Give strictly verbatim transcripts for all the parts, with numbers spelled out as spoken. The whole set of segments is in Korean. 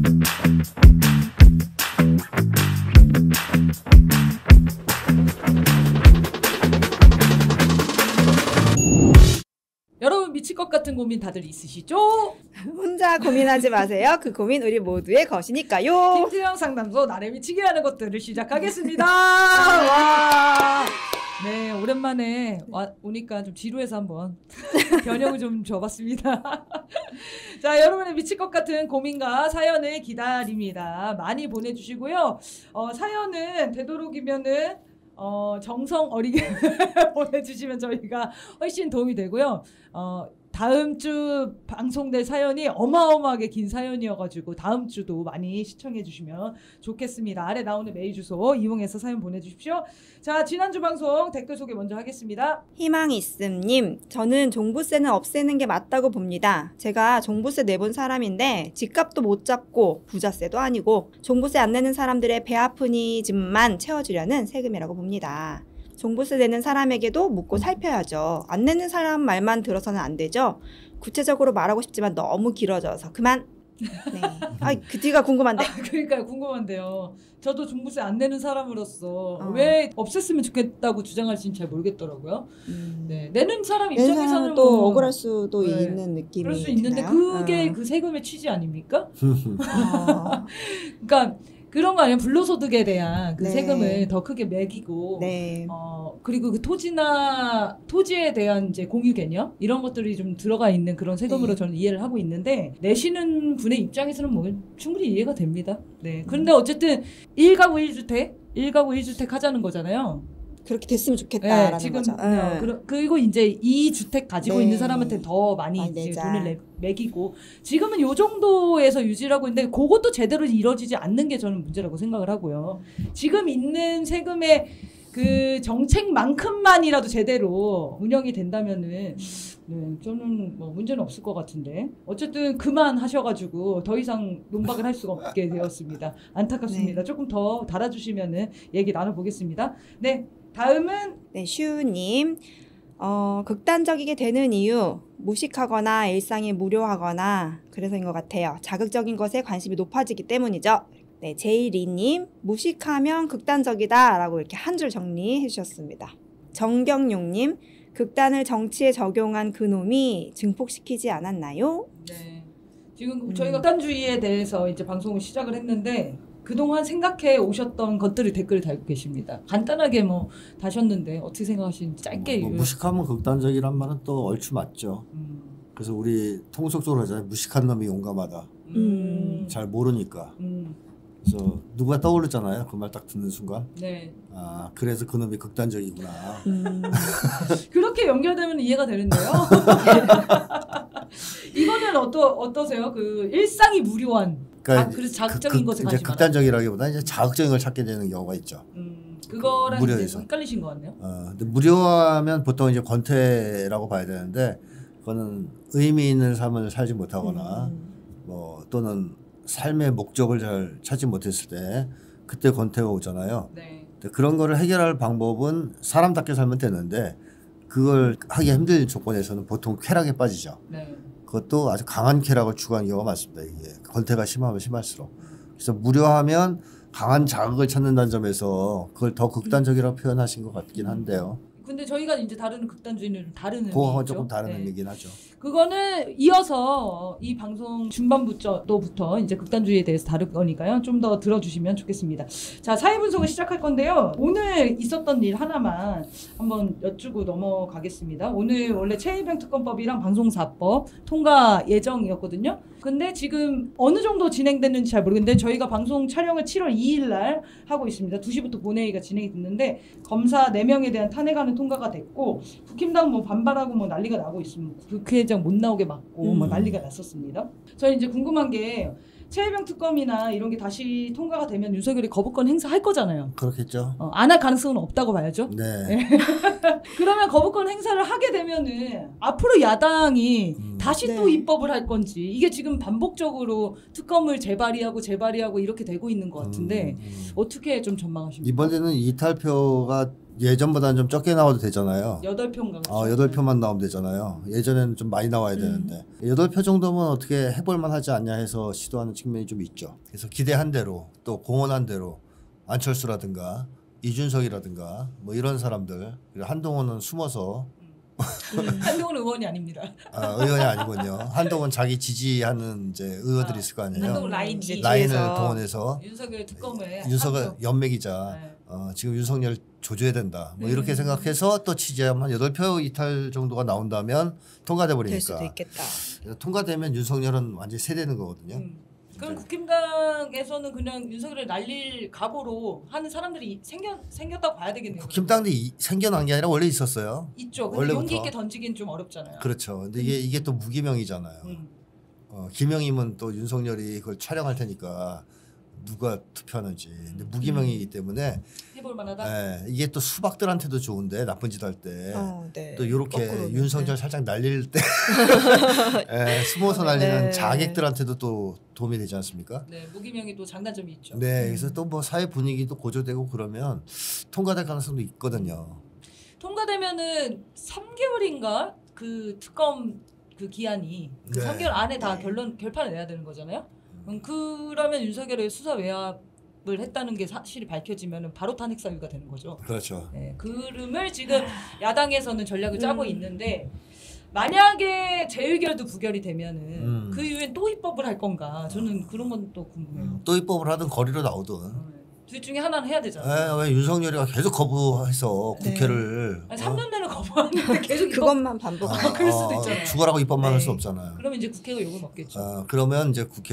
여러분 미칠 것 같은 고민 다들 있으시죠? 혼자 고민하지 마세요. 그 고민 우리 모두의 것이니까요. 김태형 상담소 나를 미치게 하는 것들을 시작하겠습니다. 와. 네, 오랜만에 와, 오니까 좀 지루해서 한번 변형을 좀 줘봤습니다. 자, 여러분의 미칠 것 같은 고민과 사연을 기다립니다. 많이 보내주시고요. 어, 사연은 되도록이면은 어, 정성 어리게 보내주시면 저희가 훨씬 도움이 되고요. 어, 다음 주 방송될 사연이 어마어마하게 긴 사연이어가지고 다음 주도 많이 시청해 주시면 좋겠습니다. 아래 나오는 메일 주소 이용해서 사연 보내주십시오. 자, 지난주 방송 댓글 소개 먼저 하겠습니다. 희망 있음님, 저는 종부세는 없애는 게 맞다고 봅니다. 제가 종부세 내본 사람인데 집값도 못 잡고 부자세도 아니고 종부세 안 내는 사람들의 배 아프니 짐만 채워주려는 세금이라고 봅니다. 종부세 내는 사람에게도 묻고 살펴야죠. 안 내는 사람 말만 들어서는 안 되죠. 구체적으로 말하고 싶지만 너무 길어져서 그만. 네. 아, 그 뒤가 궁금한데. 아, 그러니까요, 궁금한데요. 저도 종부세 안 내는 사람으로서 어. 왜 없앴으면 좋겠다고 주장할지는 잘 모르겠더라고요. 음. 네, 내는 사람 내는 입장에서는 사람은 또 뭐, 억울할 수도 네, 있는 느낌이 그럴 수 있는데 드나요? 그게 어. 그 세금의 취지 아닙니까? 어. 그러니까 그런 거 아니에요. 불로소득에 대한 그 네. 세금을 더 크게 매기고, 네. 어 그리고 그 토지나 토지에 대한 이제 공유 개념 이런 것들이 좀 들어가 있는 그런 세금으로 네. 저는 이해를 하고 있는데 내시는 분의 입장에서는 뭐 충분히 이해가 됩니다. 네. 그런데 어쨌든 일 가구 일 주택, 일 가구 일 주택 하자는 거잖아요. 그렇게 됐으면 좋겠다라는 네, 지금 거죠. 어, 네. 그러, 그리고 이제 이 주택 가지고 네. 있는 사람한테 더 많이 많이 이제 내자. 돈을 내, 매기고 지금은 요 정도에서 유지를 하고 있는데 그것도 제대로 이루어지지 않는 게 저는 문제라고 생각을 하고요. 지금 있는 세금의 그 정책만큼만이라도 제대로 운영이 된다면은 네, 저는 뭐 문제는 없을 것 같은데 어쨌든 그만 하셔가지고 더 이상 논박을 할 수가 없게 되었습니다. 안타깝습니다. 네. 조금 더 달아주시면은 얘기 나눠보겠습니다. 네. 다음은 네, 슈님. 어, 극단적이게 되는 이유, 무식하거나 일상이 무료하거나 그래서인 것 같아요. 자극적인 것에 관심이 높아지기 때문이죠. 네, 제이리님, 무식하면 극단적이다 라고 이렇게 한 줄 정리해 주셨습니다. 정경용님, 극단을 정치에 적용한 그놈이 증폭시키지 않았나요? 네. 지금 음. 저희가 극단주의에 대해서 이제 방송을 시작을 했는데 그동안 생각해 오셨던 것들을 댓글에 달고 계십니다. 간단하게 뭐 다셨는데 어떻게 생각하시는지 짧게. 뭐, 뭐 무식하면 극단적이란 말은 또 얼추 맞죠. 음. 그래서 우리 통속적으로 하잖아요. 무식한 놈이 용감하다. 음. 잘 모르니까. 음. 그래서 누가 떠오르잖아요. 그 말 딱 듣는 순간. 네. 아, 그래서 그놈이 극단적이구나. 음. 그렇게 연결되면 이해가 되는데요. 이거는 어떠 어떠세요? 그 일상이 무료한. 그러니까 아, 그래서 자극적인 그, 것에 이제 관심 극단적이라기보다 이제 자극적인 걸 찾게 되는 경우가 있죠. 음, 그거랑 무료에서. 이제 헷갈리신 것 같네요. 어, 근데 무료하면 보통 이제 권태라고 봐야 되는데 그거는 의미 있는 삶을 살지 못하거나 음. 뭐 또는 삶의 목적을 잘 찾지 못했을 때 그때 권태가 오잖아요. 네. 근데 그런 거를 해결할 방법은 사람답게 살면 되는데 그걸 하기 힘든 조건에서는 보통 쾌락에 빠지죠. 네. 그것도 아주 강한 쾌락을 추구하는 경우가 많습니다. 이게 권태가 심하면 심할수록. 그래서 무료하면 강한 자극을 찾는다는 점에서 그걸 더 극단적이라고 표현하신 것 같긴 한데요. 근데 저희가 이제 다루는 극단주의는 좀 다른 의미죠. 그거하고 조금 다른 네. 의미긴 하죠. 그거는 이어서 이 방송 중반부터부터 이제 극단주의에 대해서 다룰 거니까요. 좀 더 들어주시면 좋겠습니다. 자, 사회 분석을 시작할 건데요. 오늘 있었던 일 하나만 한번 여쭈고 넘어가겠습니다. 오늘 원래 최혜병 특검법이랑 방송사법 통과 예정이었거든요. 근데 지금 어느 정도 진행됐는지 잘 모르겠는데 저희가 방송 촬영을 칠월 이일 날 하고 있습니다. 두 시부터 본회의가 진행이 됐는데 검사 네 명에 대한 탄핵안은 통과가 됐고 국힘당 뭐 반발하고 뭐 난리가 나고 있습니다. 국회의장 못 나오게 막고 음. 뭐 난리가 났었습니다. 저희 이제 궁금한 게 최혜병 특검이나 이런 게 다시 통과가 되면 윤석열이 거부권 행사할 거잖아요. 그렇겠죠. 어, 안 할 가능성은 없다고 봐야죠. 네. 그러면 거부권 행사를 하게 되면은 앞으로 야당이 음. 다시 네. 또 입법을 할 건지 이게 지금 반복적으로 특검을 재발의하고 재발의하고 이렇게 되고 있는 것 같은데 음, 음. 어떻게 좀 전망하십니까? 이번에는 이탈표가 예전보다는 좀 적게 나와도 되잖아요. 여덟 표인가 그렇죠? 어, 여덟 표만 나오면 되잖아요. 예전에는 좀 많이 나와야 되는데 여덟 표 정도면 어떻게 해볼만 하지 않냐 해서 시도하는 측면이 좀 있죠. 그래서 기대한 대로 또 공언한 대로 안철수라든가 이준석이라든가 뭐 이런 사람들 그리고 한동훈은 숨어서 음. 한동훈 의원이 아닙니다. 아, 의원이 아니군요. 한동훈 자기 지지하는 이제 의원들이 아, 있을 거 아니에요. 한동훈 라인이 이제 라인을 뒤에서. 동원해서 윤석열 특검에 윤석열 한 표. 연맥이자 네. 어, 지금 윤석열 조져야 된다. 뭐 이렇게 음. 생각해서 또 취재하면 한 여덟 표 이탈 정도가 나온다면 통과돼 될 수도 버리니까. 있겠다. 통과되면 윤석열은 완전히 세되는 거거든요. 음. 그럼 네. 국힘당에서는 그냥 윤석열을 날릴 각오로 하는 사람들이 생겨, 생겼다고 봐야 되겠네요. 국힘당도 이- 생겨난 게 아니라 원래 있었어요. 있죠. 근데 원래부터. 용기 있게 던지긴 좀 어렵잖아요. 그렇죠. 근데 이게 이게 또 무기명이잖아요. 음. 어, 기명이면 또 윤석열이 그걸 촬영할 테니까 누가 투표하는지. 근데 무기명이기 때문에 해볼 만하다. 예, 이게 또 수박들한테도 좋은데 나쁜 짓 할 때. 어, 네. 또 이렇게 거꾸로는. 윤석열 살짝 날릴 때 예, 숨어서 날리는 네. 자객들한테도 또 도움이 되지 않습니까? 네, 무기명이 또 장단점이 있죠. 네, 그래서 또 뭐 사회 분위기도 고조되고 그러면 통과될 가능성도 있거든요. 통과되면은 삼 개월인가 그 특검 그 기한이 그 네. 삼 개월 안에 다 네. 결론 결판을 내야 되는 거잖아요. 음, 그러면 윤석열의 수사 외압을 했다는 게 사실이 밝혀지면은 바로 탄핵 사유가 되는 거죠. 그렇죠. 네, 그름을 지금 야당에서는 전략을 짜고 음. 있는데 만약에 재의결도 부결이 되면은 음. 그 이후엔 또 입법을 할 건가? 저는 그런 건 또 궁금해요. 또 입법을 하든 거리로 나오든. 네. 둘 중에 하나는 해야 되잖아요. 예, 왜 윤석열이가 계속 거부해서 네. 국회를 아니, 삼 년 내내 거부하는데 계속 입법 그것만 반복. 어, 아, 그럴 수도 있잖아요. 죽어라고 입법만 할 수 네. 없잖아요. 그러면 이제 국회가 욕을 먹겠죠. 어, 그러면 이제 국회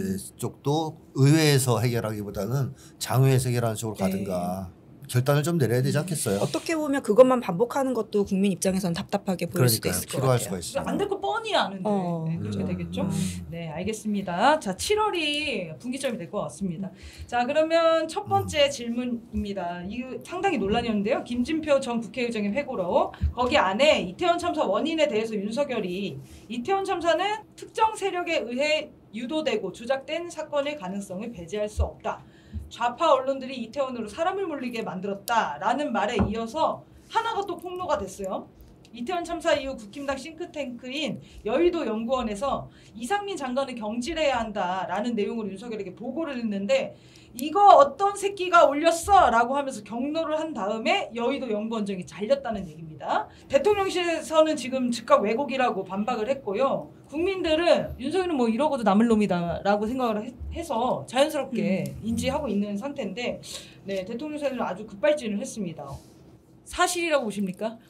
쪽도 의회에서 해결하기보다는 장외에서 해결하는 쪽으로 네. 가든가 결단을 좀 내려야 되지 않겠어요? 어떻게 보면 그것만 반복하는 것도 국민 입장에서는 답답하게 보일 수도 그러니까 있을 것 필요할 같아요. 수가 있어요. 안 될 거 뻔히 아는데 어. 네, 그렇게 음. 되겠죠. 음. 네, 알겠습니다. 자, 칠월이 분기점이 될 것 같습니다. 자, 그러면 첫 번째 음. 질문입니다. 이거 상당히 논란이었는데요. 김진표 전 국회의장의 회고록 거기 안에 이태원 참사 원인에 대해서 윤석열이 이태원 참사는 특정 세력에 의해 유도되고 조작된 사건의 가능성을 배제할 수 없다. 좌파 언론들이 이태원으로 사람을 몰리게 만들었다라는 말에 이어서 하나가 또 폭로가 됐어요. 이태원 참사 이후 국힘당 싱크탱크인 여의도 연구원에서 이상민 장관을 경질해야 한다라는 내용으로 윤석열에게 보고를 했는데 이거 어떤 새끼가 올렸어? 라고 하면서 경로를 한 다음에 여의도 연구원장이 잘렸다는 얘기입니다. 대통령실에서는 지금 즉각 왜곡이라고 반박을 했고요. 국민들은 윤석열은 뭐 이러고도 남을 놈이다 라고 생각을 해, 해서 자연스럽게 인지하고 있는 상태인데 네, 대통령실은 아주 급발진을 했습니다. 사실이라고 보십니까?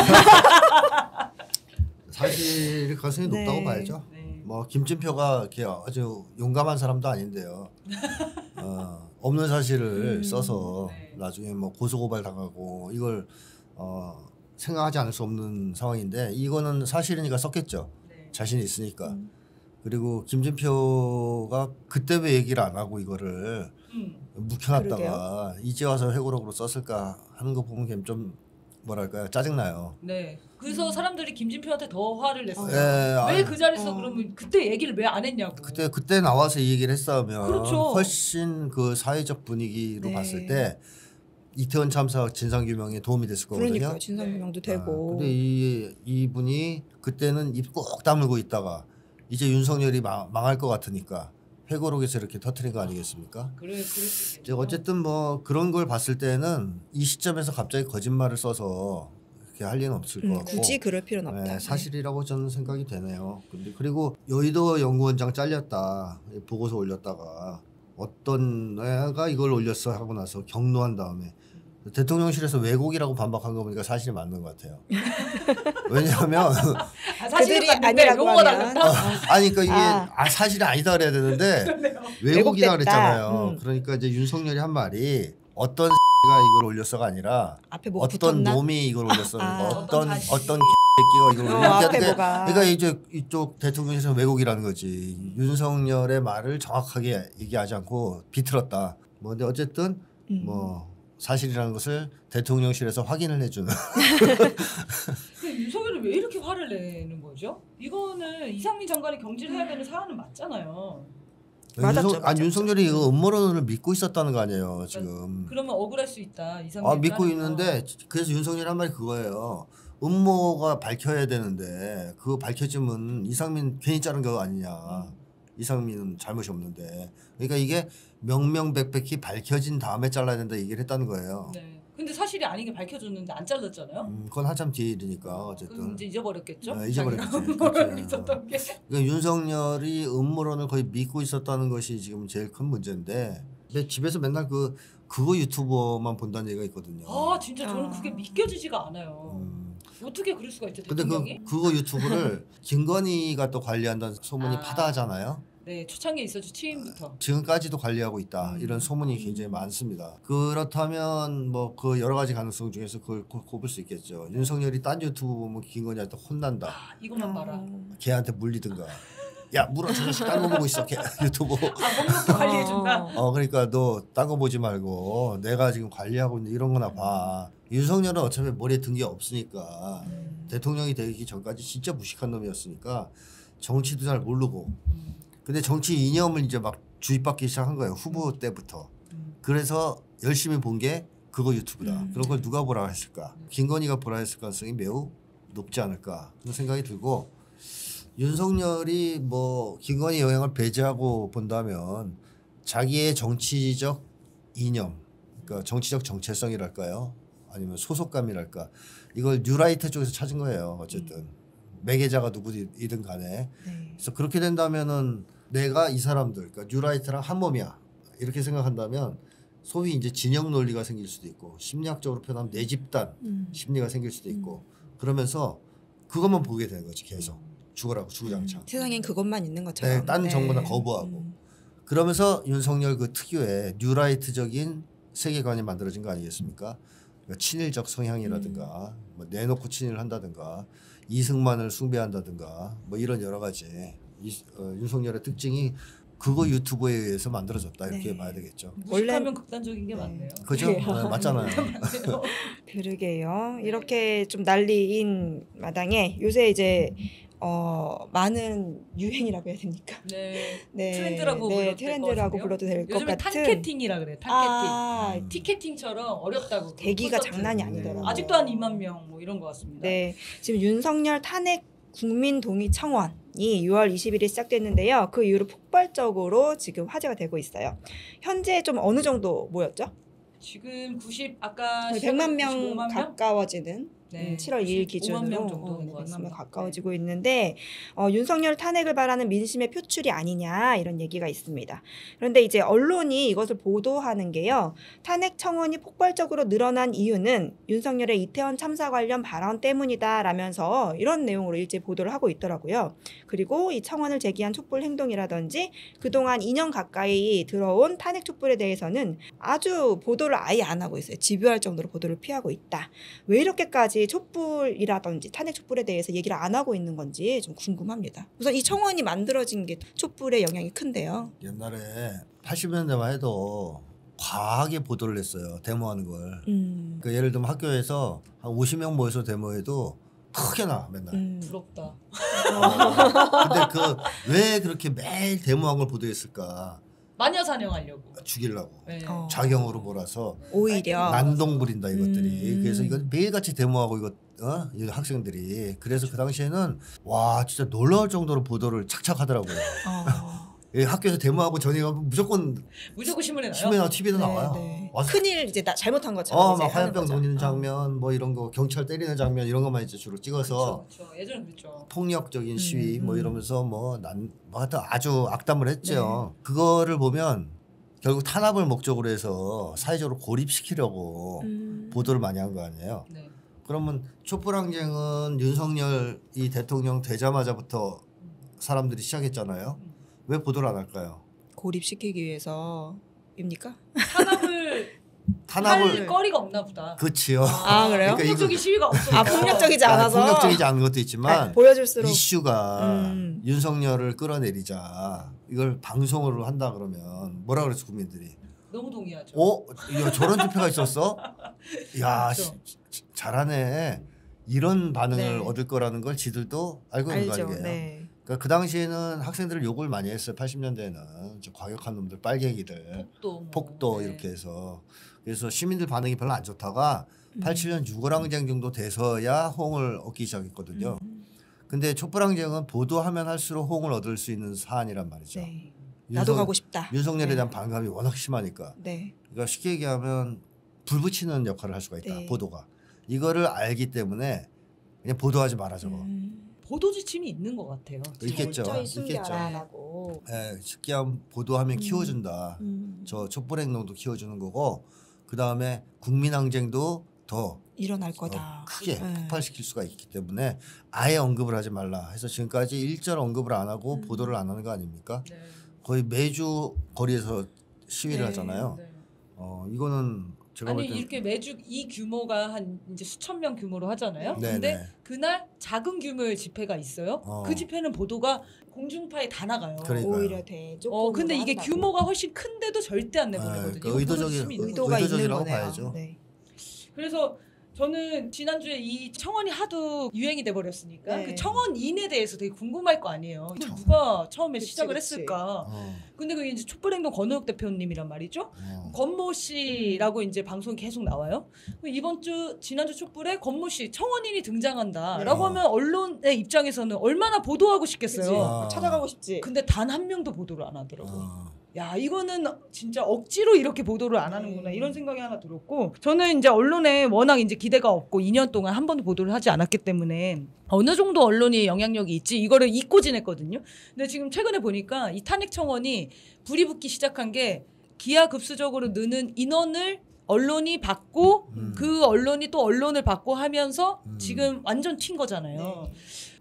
사실 가능성이 네. 높다고 봐야죠. 네. 뭐 김진표가 이렇게 아주 용감한 사람도 아닌데요. 어, 없는 사실을 음. 써서 네. 나중에 뭐 고소고발 당하고 이걸 어, 생각하지 않을 수 없는 상황인데 이거는 사실이니까 썼겠죠. 네. 자신이 있으니까. 음. 그리고 김진표가 그때 왜 얘기를 안 하고 이거를 음. 묵혀놨다가 이제 와서 회고록으로 썼을까 하는 거 보면 좀 뭐랄까요 짜증나요. 네. 그래서 사람들이 김진표한테 더 화를 냈어요. 예, 아니, 왜 그 자리에서 어. 그러면 그때 얘기를 왜 안 했냐고. 그때 그때 나와서 이 얘기를 했으면 그렇죠. 훨씬 그 사회적 분위기로 네. 봤을 때 이태원 참사 진상 규명에 도움이 됐을 거거든요. 그러니까 진상규명도 되고. 아, 근데 이 이분이 그때는 입 꼭 다물고 있다가 이제 윤석열이 망, 망할 것 같으니까 회고록에서 이렇게 터트린 거 아니겠습니까? 그래, 그럴 수 이제 있겠죠. 어쨌든 뭐 그런 걸 봤을 때는 이 시점에서 갑자기 거짓말을 써서 이렇게 할 리는 없을 것 음, 같고 굳이 그럴 필요는 없다. 네, 사실이라고 저는 생각이 되네요. 근데 그리고 여의도 연구원장 잘렸다 보고서 올렸다가 어떤 애가 이걸 올렸어 하고 나서 경로한 다음에 대통령실에서 왜곡이라고 반박한 거 보니까 사실이 맞는 것 같아요. 왜냐하면 아, 사실은 그들이 맞는데 아니라고 용어가 하면. 달랐다. 아니 그러니까 이게 아. 아, 사실이 아니다 그래야 되는데 그러네요. 왜곡이라 왜곡됐다. 그랬잖아요. 음. 그러니까 이제 윤석열이 한 말이 어떤 가 이걸 올렸어가 아니라 앞에 뭐 어떤 붙었나? 놈이 이걸 올렸어. 아. 어떤 어떤 자식이. 어떤 새끼가 이걸 어, 올렸는데 앞에 뭐가. 그러니까 이제 이쪽 대통령실에서 왜곡이라는 거지. 윤석열의 말을 정확하게 얘기하지 않고 비틀었다. 뭐 근데 어쨌든 음. 뭐 사실이라는 것을 대통령실에서 확인을 해주는. 근데 윤석열이 왜 이렇게 화를 내는 거죠? 이거는 이상민 장관이 경질해야 되는 사안은 맞잖아요. 맞았죠, 윤석, 아 맞았죠. 윤석열이 그 음모론을 믿고 있었다는 거 아니에요 지금. 그러면 억울할 수 있다. 이상민 아 믿고 하는 있는데 그래서 윤석열이 한 말이 그거예요. 음모가 밝혀야 되는데 그거 밝혀지면 이상민 괜히 자른 거 아니냐. 음. 이상민은 잘못이 없는데. 그러니까 이게 명명백백히 밝혀진 다음에 잘라야 된다 얘기를 했다는 거예요. 네. 근데 사실이 아닌 게 밝혀졌는데 안 잘랐잖아요. 음, 그건 한참 뒤 일이니까 그럼 어쨌든. 이제 잊어버렸겠죠. 네, 잊어버렸겠지. 자기가 그렇지. 음모론이 있었던 게. 그러니까 윤석열이 음모론을 거의 믿고 있었다는 것이 지금 제일 큰 문제인데. 근데 집에서 맨날 그 그거 유튜버만 본다는 얘기가 있거든요. 아 진짜 저는 아. 그게 믿겨지지가 않아요. 음. 어떻게 그럴 수가 있죠 근데 그 대통령이? 그거 유튜브를 김건희가 또 관리한다는 소문이 아. 파다하잖아요. 네 초창기에 있었죠 취임부터. 지금까지도 관리하고 있다. 음. 이런 소문이 굉장히 많습니다. 그렇다면 뭐 그 여러 가지 가능성 중에서 그걸 꼽- 꼽을 수 있겠죠. 윤석열이 딴 유튜브 보면 김건희한테 혼난다. 아, 이것만 봐라. 걔한테 물리든가. 야 물어 저 자식 딴 거 보고 있어. 걔 유튜브. 아 목록도 관리해준다. 어 그러니까 너 딴 거 보지 말고 내가 지금 관리하고 있는 이런 거나 봐. 윤석열은 어차피 머리에 든 게 없으니까 음. 대통령이 되기 전까지 진짜 무식한 놈이었으니까 정치도 잘 모르고. 음, 근데 정치 이념을 이제 막 주입받기 시작한 거예요. 후보 때부터. 음. 그래서 열심히 본 게 그거 유튜브다. 음. 그런 걸 누가 보라 했을까? 김건희가 보라 했을 가능성이 매우 높지 않을까 그런 생각이 들고 윤석열이 뭐 김건희 영향을 배제하고 본다면 자기의 정치적 이념, 그러니까 정치적 정체성이랄까요? 아니면 소속감이랄까? 이걸 뉴라이트 쪽에서 찾은 거예요. 어쨌든 매개자가 누구이든 간에. 네. 그래서 그렇게 된다면은 내가 이 사람들, 그러니까 뉴라이트랑 한 몸이야 이렇게 생각한다면 소위 이제 진영 논리가 생길 수도 있고 심리학적으로 표현하면 내 집단 음. 심리가 생길 수도 있고 그러면서 그것만 보게 되는 거지 계속 죽으라고 주구장창. 세상엔 그것만 있는 것처럼. 네, 딴 정보 다 거부하고. 음. 그러면서 윤석열 그 특유의 뉴라이트적인 세계관이 만들어진 거 아니겠습니까? 그러니까 친일적 성향이라든가 뭐 내놓고 친일을 한다든가 이승만을 숭배한다든가 뭐 이런 여러 가지 이, 어, 윤석열의 특징이 그거 유튜브에 의해서 만들어졌다 이렇게 네. 봐야 되겠죠. 무식하면 원래- 극단적인 게 네. 맞네요. 그죠? 네, 맞잖아요. 맞네요. 그러게요. 이렇게 좀 난리인 마당에 요새 이제 어 많은 유행이라고 해야 됩니까? 네. 네, 트렌드라고 네, 불러도 될 트렌드라고 것 불러도 될 것 요즘에 같은. 탄캐팅이라 그래. 탄캐팅. 아, 음. 티켓팅처럼 어렵다고. 대기가 콘서트. 장난이 네. 아니더라고요. 아직도 한 이만 명 뭐 이런 것 같습니다. 네, 지금 윤석열 탄핵 국민 동의 청원이 유월 이십일일 시작됐는데요. 그 이후로 폭발적으로 지금 화제가 되고 있어요. 현재 좀 어느 정도 모였죠? 지금 구십 아까 백만 명 구십오만 명? 가까워지는 네, 음, 칠월 이일 구십오만 기준으로 명 정도 어, 된것 네, 백만 명 같습니다. 가까워지고 있는데 어, 윤석열 탄핵을 바라는 민심의 표출이 아니냐 이런 얘기가 있습니다. 그런데 이제 언론이 이것을 보도하는 게요. 탄핵 청원이 폭발적으로 늘어난 이유는 윤석열의 이태원 참사 관련 발언 때문이다라면서 이런 내용으로 일제 보도를 하고 있더라고요. 그리고 이 청원을 제기한 촛불 행동이라든지 그동안 이 년 가까이 들어온 탄핵 촛불에 대해서는 아주 보도를 아예 안 하고 있어요. 집요할 정도로 보도를 피하고 있다. 왜 이렇게까지 촛불이라든지 탄핵 촛불에 대해서 얘기를 안 하고 있는 건지 좀 궁금합니다. 우선 이 청원이 만들어진 게 촛불의 영향이 큰데요. 옛날에 팔십 년대만 해도 과하게 보도를 했어요. 데모하는 걸. 음, 그러니까 예를 들면 학교에서 한 오십 명 모여서 데모해도 크게 나 맨날. 음. 부럽다. 어, 근데 그 왜 그렇게 매일 데모한 걸 보도했을까? 마녀 사냥하려고. 죽이려고. 네. 어. 자경으로 몰아서 오히려 난동 부린다 이것들이. 음. 그래서 이건 매일같이 데모하고 이거 어? 이 학생들이. 그래서 그 당시에는 와 진짜 놀라울 정도로 보도를 착착 하더라고요. 어, 예, 학교에서 데모하고 전이가 무조건 무조건 신문에 나요. 신문이나 티비도 네, 나와요. 네. 와서 큰일 이제 나, 잘못한 것처럼 어, 이제 막 하는 화염병 거죠. 던지는 어. 장면, 뭐 이런 거 경찰 때리는 장면 이런 것만 이제 주로 찍어서 그렇죠. 예전에 그랬죠. 폭력적인 시위 음, 뭐 음. 이러면서 뭐난뭐 하여튼 아주 악담을 했죠. 그거를 보면 결국 탄압을 목적으로 해서 사회적으로 고립시키려고 음. 보도를 많이 한 거 아니에요. 네. 그러면 촛불항쟁은 윤석열 이 대통령 되자마자부터 사람들이 시작했잖아요. 음. 왜 보도를 안 할까요? 고립시키기 위해서입니까? 탄압을 탄압을 할 거리가 없나 보다. 그치요. 아, 그래요? 그러니까 이거- 폭력적인 시위가 없어. 아, 폭력적이지 아, 않아서 폭력적이지 않은 것도 아, 있지만 보여줄수록 이슈가 음. 윤석열을 끌어내리자 이걸 방송으로 한다 그러면 뭐라 그랬어 국민들이? 너무 동의하죠. 어? 야, 저런 투표가 있었어? 야 그렇죠. 시- 잘하네. 이런 반응을 네. 얻을 거라는 걸 지들도 알고 있는 거 알죠. 아니에요. 네. 그러니까 그 당시에는 학생들을 욕을 많이 했어요. 팔십 년대에는 저 과격한 놈들, 빨갱이들, 폭도, 뭐. 폭도 네. 이렇게 해서 그래서 시민들 반응이 별로 안 좋다가 음. 팔십칠 년 유월항쟁 정도 돼서야 호응을 얻기 시작했거든요. 음. 근데 촛불항쟁은 보도하면 할수록 호응을 얻을 수 있는 사안이란 말이죠. 네. 나도 가고 싶다. 윤석열에 네. 대한 반감이 워낙 심하니까. 네. 그러니까 쉽게 얘기하면 불 붙이는 역할을 할 수가 있다. 네. 보도가. 이거를 알기 때문에 그냥 보도하지 마라 저거. 음. 보도 지침이 있는 것 같아요. 있겠죠. 철저히 있겠죠. 숨겨라라고. 예, 쉽게 하면 보도하면 음. 키워준다. 음. 저 촛불행동도 키워주는 거고 그 다음에 국민항쟁도 더 일어날 더 거다. 크게 네. 폭발시킬 수가 있기 때문에 아예 언급을 하지 말라 해서 지금까지 일절 언급을 안 하고 음. 보도를 안 하는 거 아닙니까? 네. 거의 매주 거리에서 시위를 네. 하잖아요. 네. 어 이거는 제가 아니 볼 때는 이렇게 매주 이 규모가 한 이제 수천 명 규모로 하잖아요. 네, 근데 네. 그날 작은 규모의 집회가 있어요. 어. 그 집회는 보도가 공중파에 다 나가요. 그러니까요. 오히려 대조금. 어 근데 이게 규모가 훨씬 큰데도 절대 안 내보내거든요. 네, 이거 그 의도적인- 보도 지침이 있는 의도가 있는 의도적이라고 거네요. 봐야죠. 네. 그래서 저는 지난주에 이 청원이 하도 유행이 돼 버렸으니까 네. 그 청원인에 대해서 되게 궁금할 거 아니에요. 이거 누가 처음에 그치, 시작을 그치. 했을까? 어, 근데 그게 이제 촛불행동 권호혁 대표님이란 말이죠. 어. 권모 씨라고 이제 방송이 계속 나와요. 이번 주 지난주 촛불에 권모 씨 청원인이 등장한다라고 네. 하면 언론의 입장에서는 얼마나 보도하고 싶겠어요. 그치. 아. 찾아가고 싶지. 근데 단 한 명도 보도를 안 하더라고요. 어. 야 이거는 진짜 억지로 이렇게 보도를 안 하는구나 네. 이런 생각이 하나 들었고 저는 이제 언론에 워낙 이제 기대가 없고 이 년 동안 한 번도 보도를 하지 않았기 때문에 어느 정도 언론이 영향력이 있지 이거를 잊고 지냈거든요. 근데 지금 최근에 보니까 이 탄핵 청원이 불이 붙기 시작한 게 기하급수적으로 느는 인원을 언론이 받고 음. 그 언론이 또 언론을 받고 하면서 음. 지금 완전 튄 거잖아요. 네.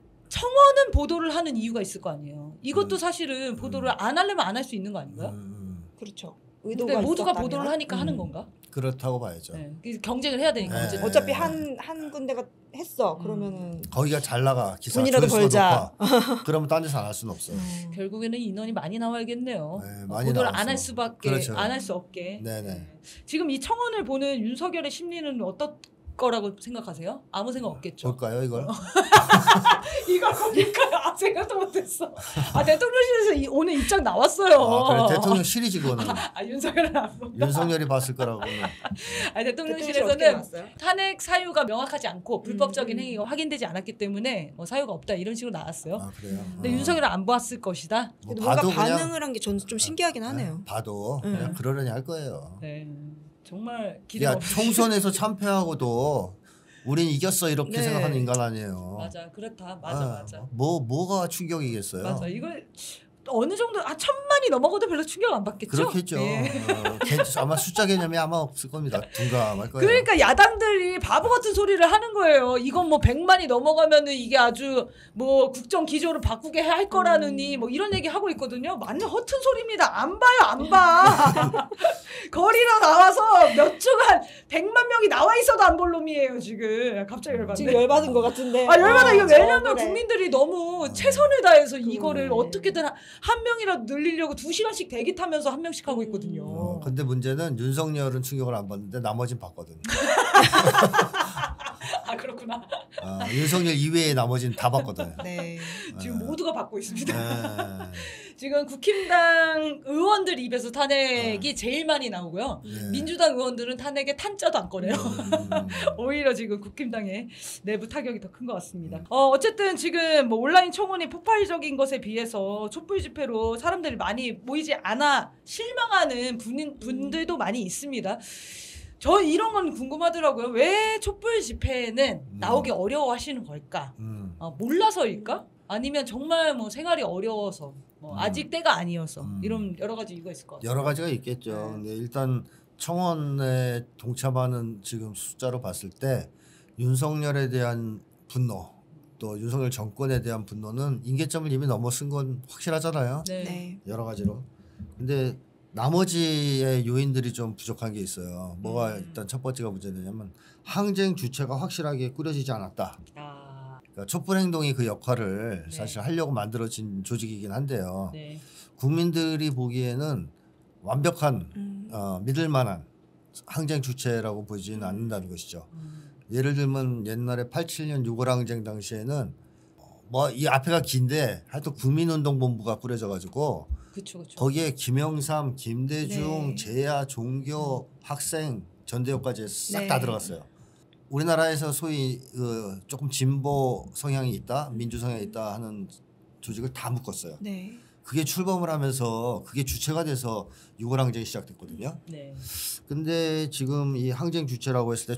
청원은 보도를 하는 이유가 있을 거 아니에요. 이것도 음. 사실은 보도를 안 하려면 안 할 수 있는 거 아닌가요? 음, 그렇죠. 근데 의도가 모두가 있었다면. 보도를 하니까 하는 음. 건가? 그렇다고 봐야죠. 네. 그래서 경쟁을 해야 되니까 네. 어쨌든. 어차피 한 한 군데가 했어. 음. 그러면은 거기가 잘 나가 기사 돈이라도 조회수가 벌자. 높아. 그러면 딴 데서 안 할 수는 없어요. 음. 결국에는 인원이 많이 나와야겠네요. 네, 어, 많이 보도를 나와서. 안 할 수밖에 그렇죠. 안 할 수 없게. 네네. 지금 이 청원을 보는 윤석열의 심리는 어떨 거라고 생각하세요? 아무 생각 없겠죠. 볼까요 이걸? 이걸 보니까 아, 생각도 못했어. 아 대통령실에서 이, 오늘 입장 나왔어요. 아, 그래 대통령실이지 그거는. 아 윤석열은 안 보. 윤석열이 봤을 거라고는. 아 대통령실 어떻게 대통령실에서는 나왔어요? 탄핵 사유가 명확하지 않고 불법적인 음. 행위가 확인되지 않았기 때문에 뭐 사유가 없다 이런 식으로 나왔어요. 아 그래요. 근데 어. 윤석열은 안 봤을 것이다. 뭐 그래도 뭔가 봐도 그냥 반응을 한 게 저는 좀 신기하긴 하네요. 네, 봐도 음. 그냥 그러려니 할 거예요. 네, 정말 기대 야 없이. 총선에서 참패하고도 우린 이겼어 이렇게 네. 생각하는 인간 아니에요. 맞아, 그렇다. 맞아, 아, 맞아. 뭐 뭐가 충격이겠어요? 맞아. 이거 어느 정도 아 천만이 넘어가도 별로 충격 안 받겠죠? 그렇겠죠. 네. 어, 개- 아마 숫자 개념이 아마 없을 겁니다. 둔감할 거예요. 그러니까 야당들이 바보 같은 소리를 하는 거예요. 이건 뭐 백만이 넘어가면은 이게 아주 뭐 국정 기조를 바꾸게 할 거라느니 뭐 이런 얘기 하고 있거든요. 맞는 허튼 소리입니다. 안 봐요, 안 봐. 거리로 나와서 몇 주간 백만 명이 나와 있어도 안 볼 놈이에요 지금. 갑자기 열받네. 지금 열받은 것 같은데. 아 열받아. 이거 어, 왜냐면 그래. 국민들이 너무 최선을 다해서 이거를 그래. 어떻게든 한- 한 명이라도 늘리려고 두 시간씩 대기 타면서 한 명씩 하고 있거든요. 어, 근데 문제는 윤석열은 충격을 안 받는데 나머진 받거든. 아 그렇구나. 아, 윤석열 이외에 나머진 다 받거든. 네. 지금 네. 모두가 받고 있습니다. 네. 지금 국힘당 의원들 입에서 탄핵이 제일 많이 나오고요. 네. 민주당 의원들은 탄핵에 탄자도 안 꺼내요. 음, 오히려 지금 국힘당의 내부 타격이 더 큰 것 같습니다. 어, 어쨌든 지금 뭐 온라인 청원이 폭발적인 것에 비해서 촛불 집회로 사람들이 많이 모이지 않아 실망하는 분, 분들도 많이 있습니다. 저 이런 건 궁금하더라고요. 왜 촛불 집회는 음. 나오기 어려워하시는 걸까? 음, 어, 몰라서일까? 아니면 정말 뭐 생활이 어려워서 뭐 음. 아직 때가 아니어서 음. 이런 여러 가지 이유가 있을 것 같아요. 여러 가지가 있겠죠. 네. 근데 일단 청원에 동참하는 지금 숫자로 봤을 때 윤석열에 대한 분노 또 윤석열 정권에 대한 분노는 임계점을 이미 넘어선 건 확실하잖아요. 네. 네. 여러 가지로. 근데 나머지의 요인들이 좀 부족한 게 있어요. 뭐가 음. 일단 첫 번째가 문제냐면 항쟁 주체가 확실하게 꾸려지지 않았다. 아, 그러니까 촛불행동이 그 역할을 네. 사실 하려고 만들어진 조직이긴 한데요. 네. 국민들이 보기에는 완벽한 음. 어, 믿을 만한 항쟁 주체라고 보지는 않는다는 것이죠. 음. 예를 들면 옛날에 팔십칠 년 유월 항쟁 당시에는 뭐 이 앞에가 긴데 하여튼 국민운동본부가 꾸려져가지고 그쵸 그쵸. 거기에 김영삼, 김대중, 네. 재야, 종교, 학생, 전대협까지 싹 다 네. 들어갔어요. 우리나라에서 소위 그 조금 진보 성향이 있다, 민주 성향이 있다 하는 조직을 다 묶었어요. 네. 그게 출범을 하면서 그게 주체가 돼서 유월 항쟁이 시작됐거든요. 네. 근데 지금 이 항쟁 주체라고 했을 때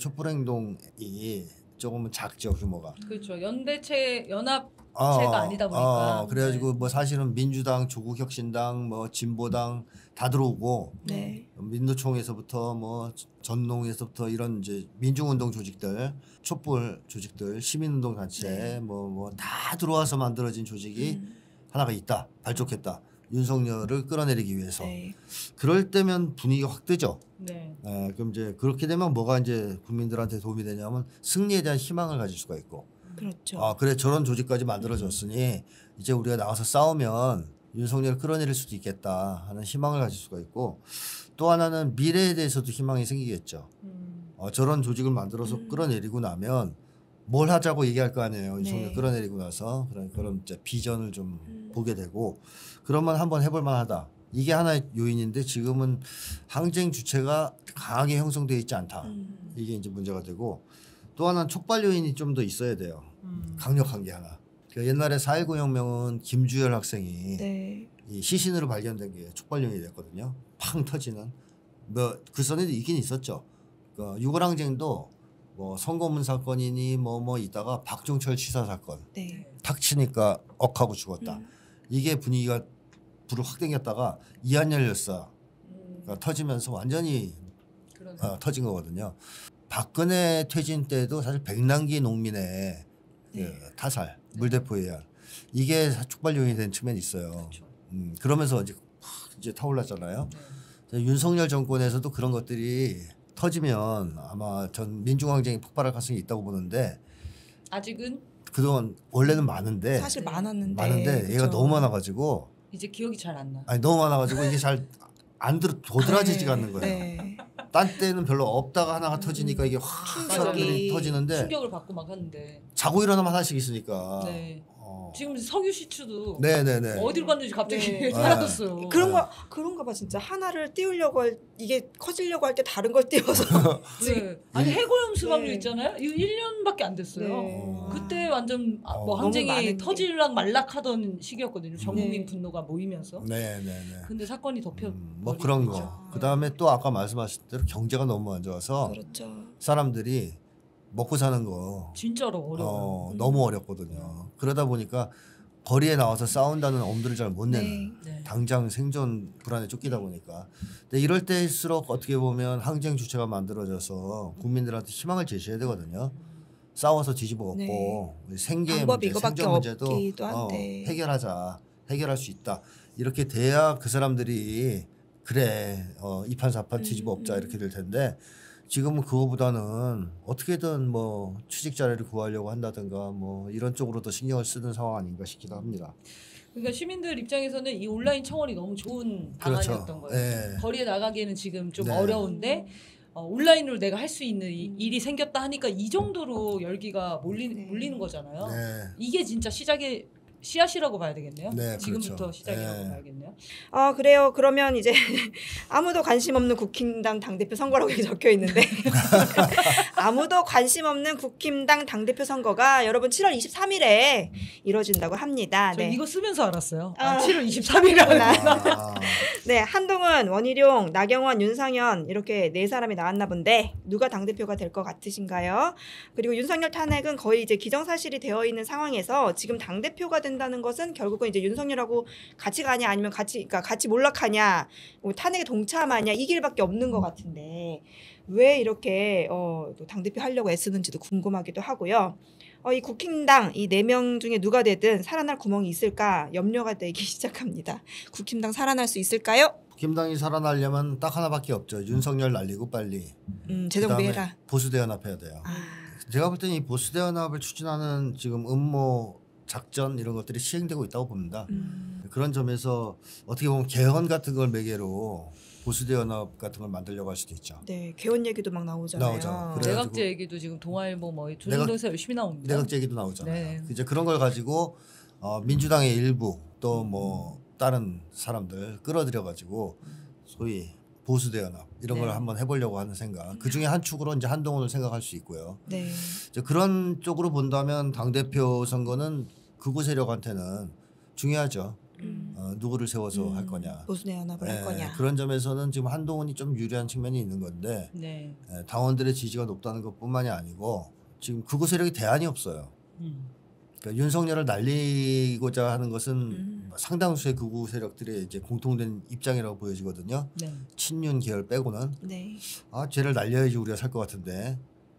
촛불행동이 조금은 작죠, 규모가. 그렇죠. 연대체 연합 어, 체가 아니다 보니까. 어, 그래가지고 네. 뭐 사실은 민주당, 조국혁신당, 뭐 진보당 다 들어오고 네. 민노총에서부터 뭐 전농에서부터 이런 이제 민중운동 조직들, 촛불 조직들, 시민운동 단체 네. 뭐 뭐 다 들어와서 만들어진 조직이 음. 하나가 있다. 발족했다. 윤석열을 끌어내리기 위해서. 네. 그럴 때면 분위기가 확 뜨죠. 네. 예, 그럼 이제 그렇게 되면 뭐가 이제 국민들한테 도움이 되냐면 승리에 대한 희망을 가질 수가 있고. 그렇죠. 아 그래 저런 조직까지 만들어졌으니 이제 우리가 나가서 싸우면 윤석열을 끌어내릴 수도 있겠다 하는 희망을 가질 수가 있고 또 하나는 미래에 대해서도 희망이 생기겠죠. 음. 어, 저런 조직을 만들어서 음. 끌어내리고 나면 뭘 하자고 얘기할 거 아니에요. 윤석열 네. 끌어내리고 나서 그런 그런 이제 비전을 좀 음. 보게 되고 그러면 한번 해볼 만하다. 이게 하나의 요인인데 지금은 항쟁 주체가 강하게 형성되어 있지 않다. 음. 이게 이제 문제가 되고 또 하나는 촉발 요인이 좀 더 있어야 돼요. 음. 강력한 게 하나. 그러니까 옛날에 사 일구 혁명은 김주열 학생이 네. 이 시신으로 발견된 게 촉발 요인이 됐거든요. 팡 터지는. 뭐 그 전에도 있긴 있었죠. 그 유월 항쟁도 뭐 선거문 사건이니 뭐뭐 뭐 있다가 박종철 치사 사건 네. 탁 치니까 억하고 죽었다. 음. 이게 분위기가 불을 확 당겼다가 이한열 열사가 음. 터지면서 완전히 그러네. 어, 터진 거거든요. 박근혜 퇴진 때도 사실 백남기 농민의 네. 그 타살, 물대포 해안 이게 촉발 요인이 된 측면이 있어요. 그렇죠. 음, 그러면서 이제 확 이제 타올랐잖아요. 네. 윤석열 정권에서도 그런 것들이 터지면 아마 전 민중항쟁이 폭발할 가능성이 있다고 보는데 아직은 그동안 원래는 많은데 사실 네. 많았는데. 많은데 얘가 그쵸. 너무 많아가지고 이제 기억이 잘 안 나. 아니 너무 많아가지고 이게 잘 안 들어 도드라지지가 네. 않는 거예요. 네. 딴 때는 별로 없다가 하나가 터지니까 이게 확 충격이. 사람들이 터지는데 충격을 받고 막 하는데. 자고 일어나면 하나씩 있으니까. 네. 어. 지금 석유 시추도 네네네. 어디로 갔는지 갑자기 네. 사라졌어요. 그런 거 그런가 봐 진짜 하나를 띄우려고 할 이게 커지려고 할 때 다른 걸 띄워서 네. 아니 해고염 수방류 네. 있잖아요. 이거 일 년밖에 안 됐어요. 네. 그때 완전 아, 뭐 어. 항쟁이 너무 많은 터질락 말락하던 시기였거든요. 전 국민 네. 분노가 모이면서. 네네네. 근데 사건이 덮여. 음, 뭐 그런 거. 거죠. 그 다음에 또 아까 말씀하신 대로 경제가 너무 안 좋아서 그렇죠. 사람들이 먹고 사는 거 진짜로 어려워요. 어, 음. 너무 어렵거든요. 그러다 보니까 거리에 나와서 싸운다는 엄두를 잘 못 내는. 네. 네. 당장 생존 불안에 쫓기다 보니까. 근데 이럴 때일수록 어떻게 보면 항쟁 주체가 만들어져서 국민들한테 희망을 제시해야 되거든요. 싸워서 뒤집어 엎고 생계의 방법이 문제, 이거밖에 생존 문제도 없기도 어, 한데. 해결하자. 해결할 수 있다. 이렇게 돼야 그 사람들이 그래 어, 이판사판 음, 뒤집어 엎자 음. 이렇게 될 텐데 지금은 그거보다는 어떻게든 뭐 취직 자리를 구하려고 한다든가 뭐 이런 쪽으로 더 신경을 쓰는 상황 아닌가 싶기도 합니다. 그러니까 시민들 입장에서는 이 온라인 청원이 너무 좋은 방안이었던 거예요. 예. 거리에 나가기에는 지금 좀 네. 어려운데 어, 온라인으로 내가 할 수 있는 이, 일이 생겼다 하니까 이 정도로 열기가 몰리, 네. 몰리는 거잖아요. 네. 이게 진짜 시작의 씨앗이라고 봐야 되겠네요. 네, 지금부터 그렇죠. 시작이라고 네. 봐야겠네요. 아 그래요. 그러면 이제 아무도 관심 없는 국힘당 당대표 선거라고 이렇게 적혀 있는데 아무도 관심 없는 국힘당 당대표 선거가 여러분 칠월 이십삼일에 이뤄진다고 합니다. 저 네. 이거 쓰면서 알았어요. 아, 아. 칠월 이십삼일이라고. 아, 네, 한동훈, 원희룡, 나경원, 윤상현 이렇게 네 사람이 나왔나 본데 누가 당대표가 될 것 같으신가요? 그리고 윤석열 탄핵은 거의 이제 기정사실이 되어 있는 상황에서 지금 당대표가 된다는 것은 결국은 이제 윤석열하고 같이 가냐 아니면 같이 그러니까 같이 몰락하냐 뭐 탄핵에 동참하냐 이 길밖에 없는 것 같은데 왜 이렇게 어, 또 당대표 하려고 애쓰는지도 궁금하기도 하고요. 어, 이 국힘당 이 네 명 중에 누가 되든 살아날 구멍이 있을까 염려가 되기 시작합니다. 국힘당 살아날 수 있을까요? 김당이 살아나려면 딱 하나밖에 없죠. 윤석열 날리고 빨리. 음, 그다음에 재정비해라. 보수대연합해야 돼요. 아, 제가 볼 때는 이 보수대연합을 추진하는 지금 음모 작전 이런 것들이 시행되고 있다고 봅니다. 음, 그런 점에서 어떻게 보면 개헌 같은 걸 매개로 보수대 연합 같은 걸 만들려고 할 수도 있죠. 네, 개헌 얘기도 막 나오잖아요. 나오죠. 그래. 내각제 얘기도 지금 동아일보 뭐 조선동에서 열심히 나옵니다. 내각제 얘기도 나오잖아요. 네. 이제 그런 걸 가지고 어, 민주당의 일부 또 뭐 다른 사람들 끌어들여 가지고 소위 보수대 연합 이런 네. 걸 한번 해보려고 하는 생각. 그 중에 한 축으로 이제 한동훈을 생각할 수 있고요. 네. 이제 그런 쪽으로 본다면 당 대표 선거는 극우 세력한테는 중요하죠. 음. 어, 누구를 세워서 음, 할 거냐. 보수대 연합을 예, 할 거냐. 그런 점에서는 지금 한동훈이 좀 유리한 측면이 있는 건데 네. 예, 당원들의 지지가 높다는 것뿐만이 아니고 지금 극우 세력이 대안이 없어요. 음. 그러니까 윤석열을 날리고자 하는 것은 음. 상당수의 극우 세력들의 이제 공통된 입장이라고 보여지거든요. 네. 친윤 계열 빼고는 네. 아 쟤를 날려야지 우리가 살 것 같은데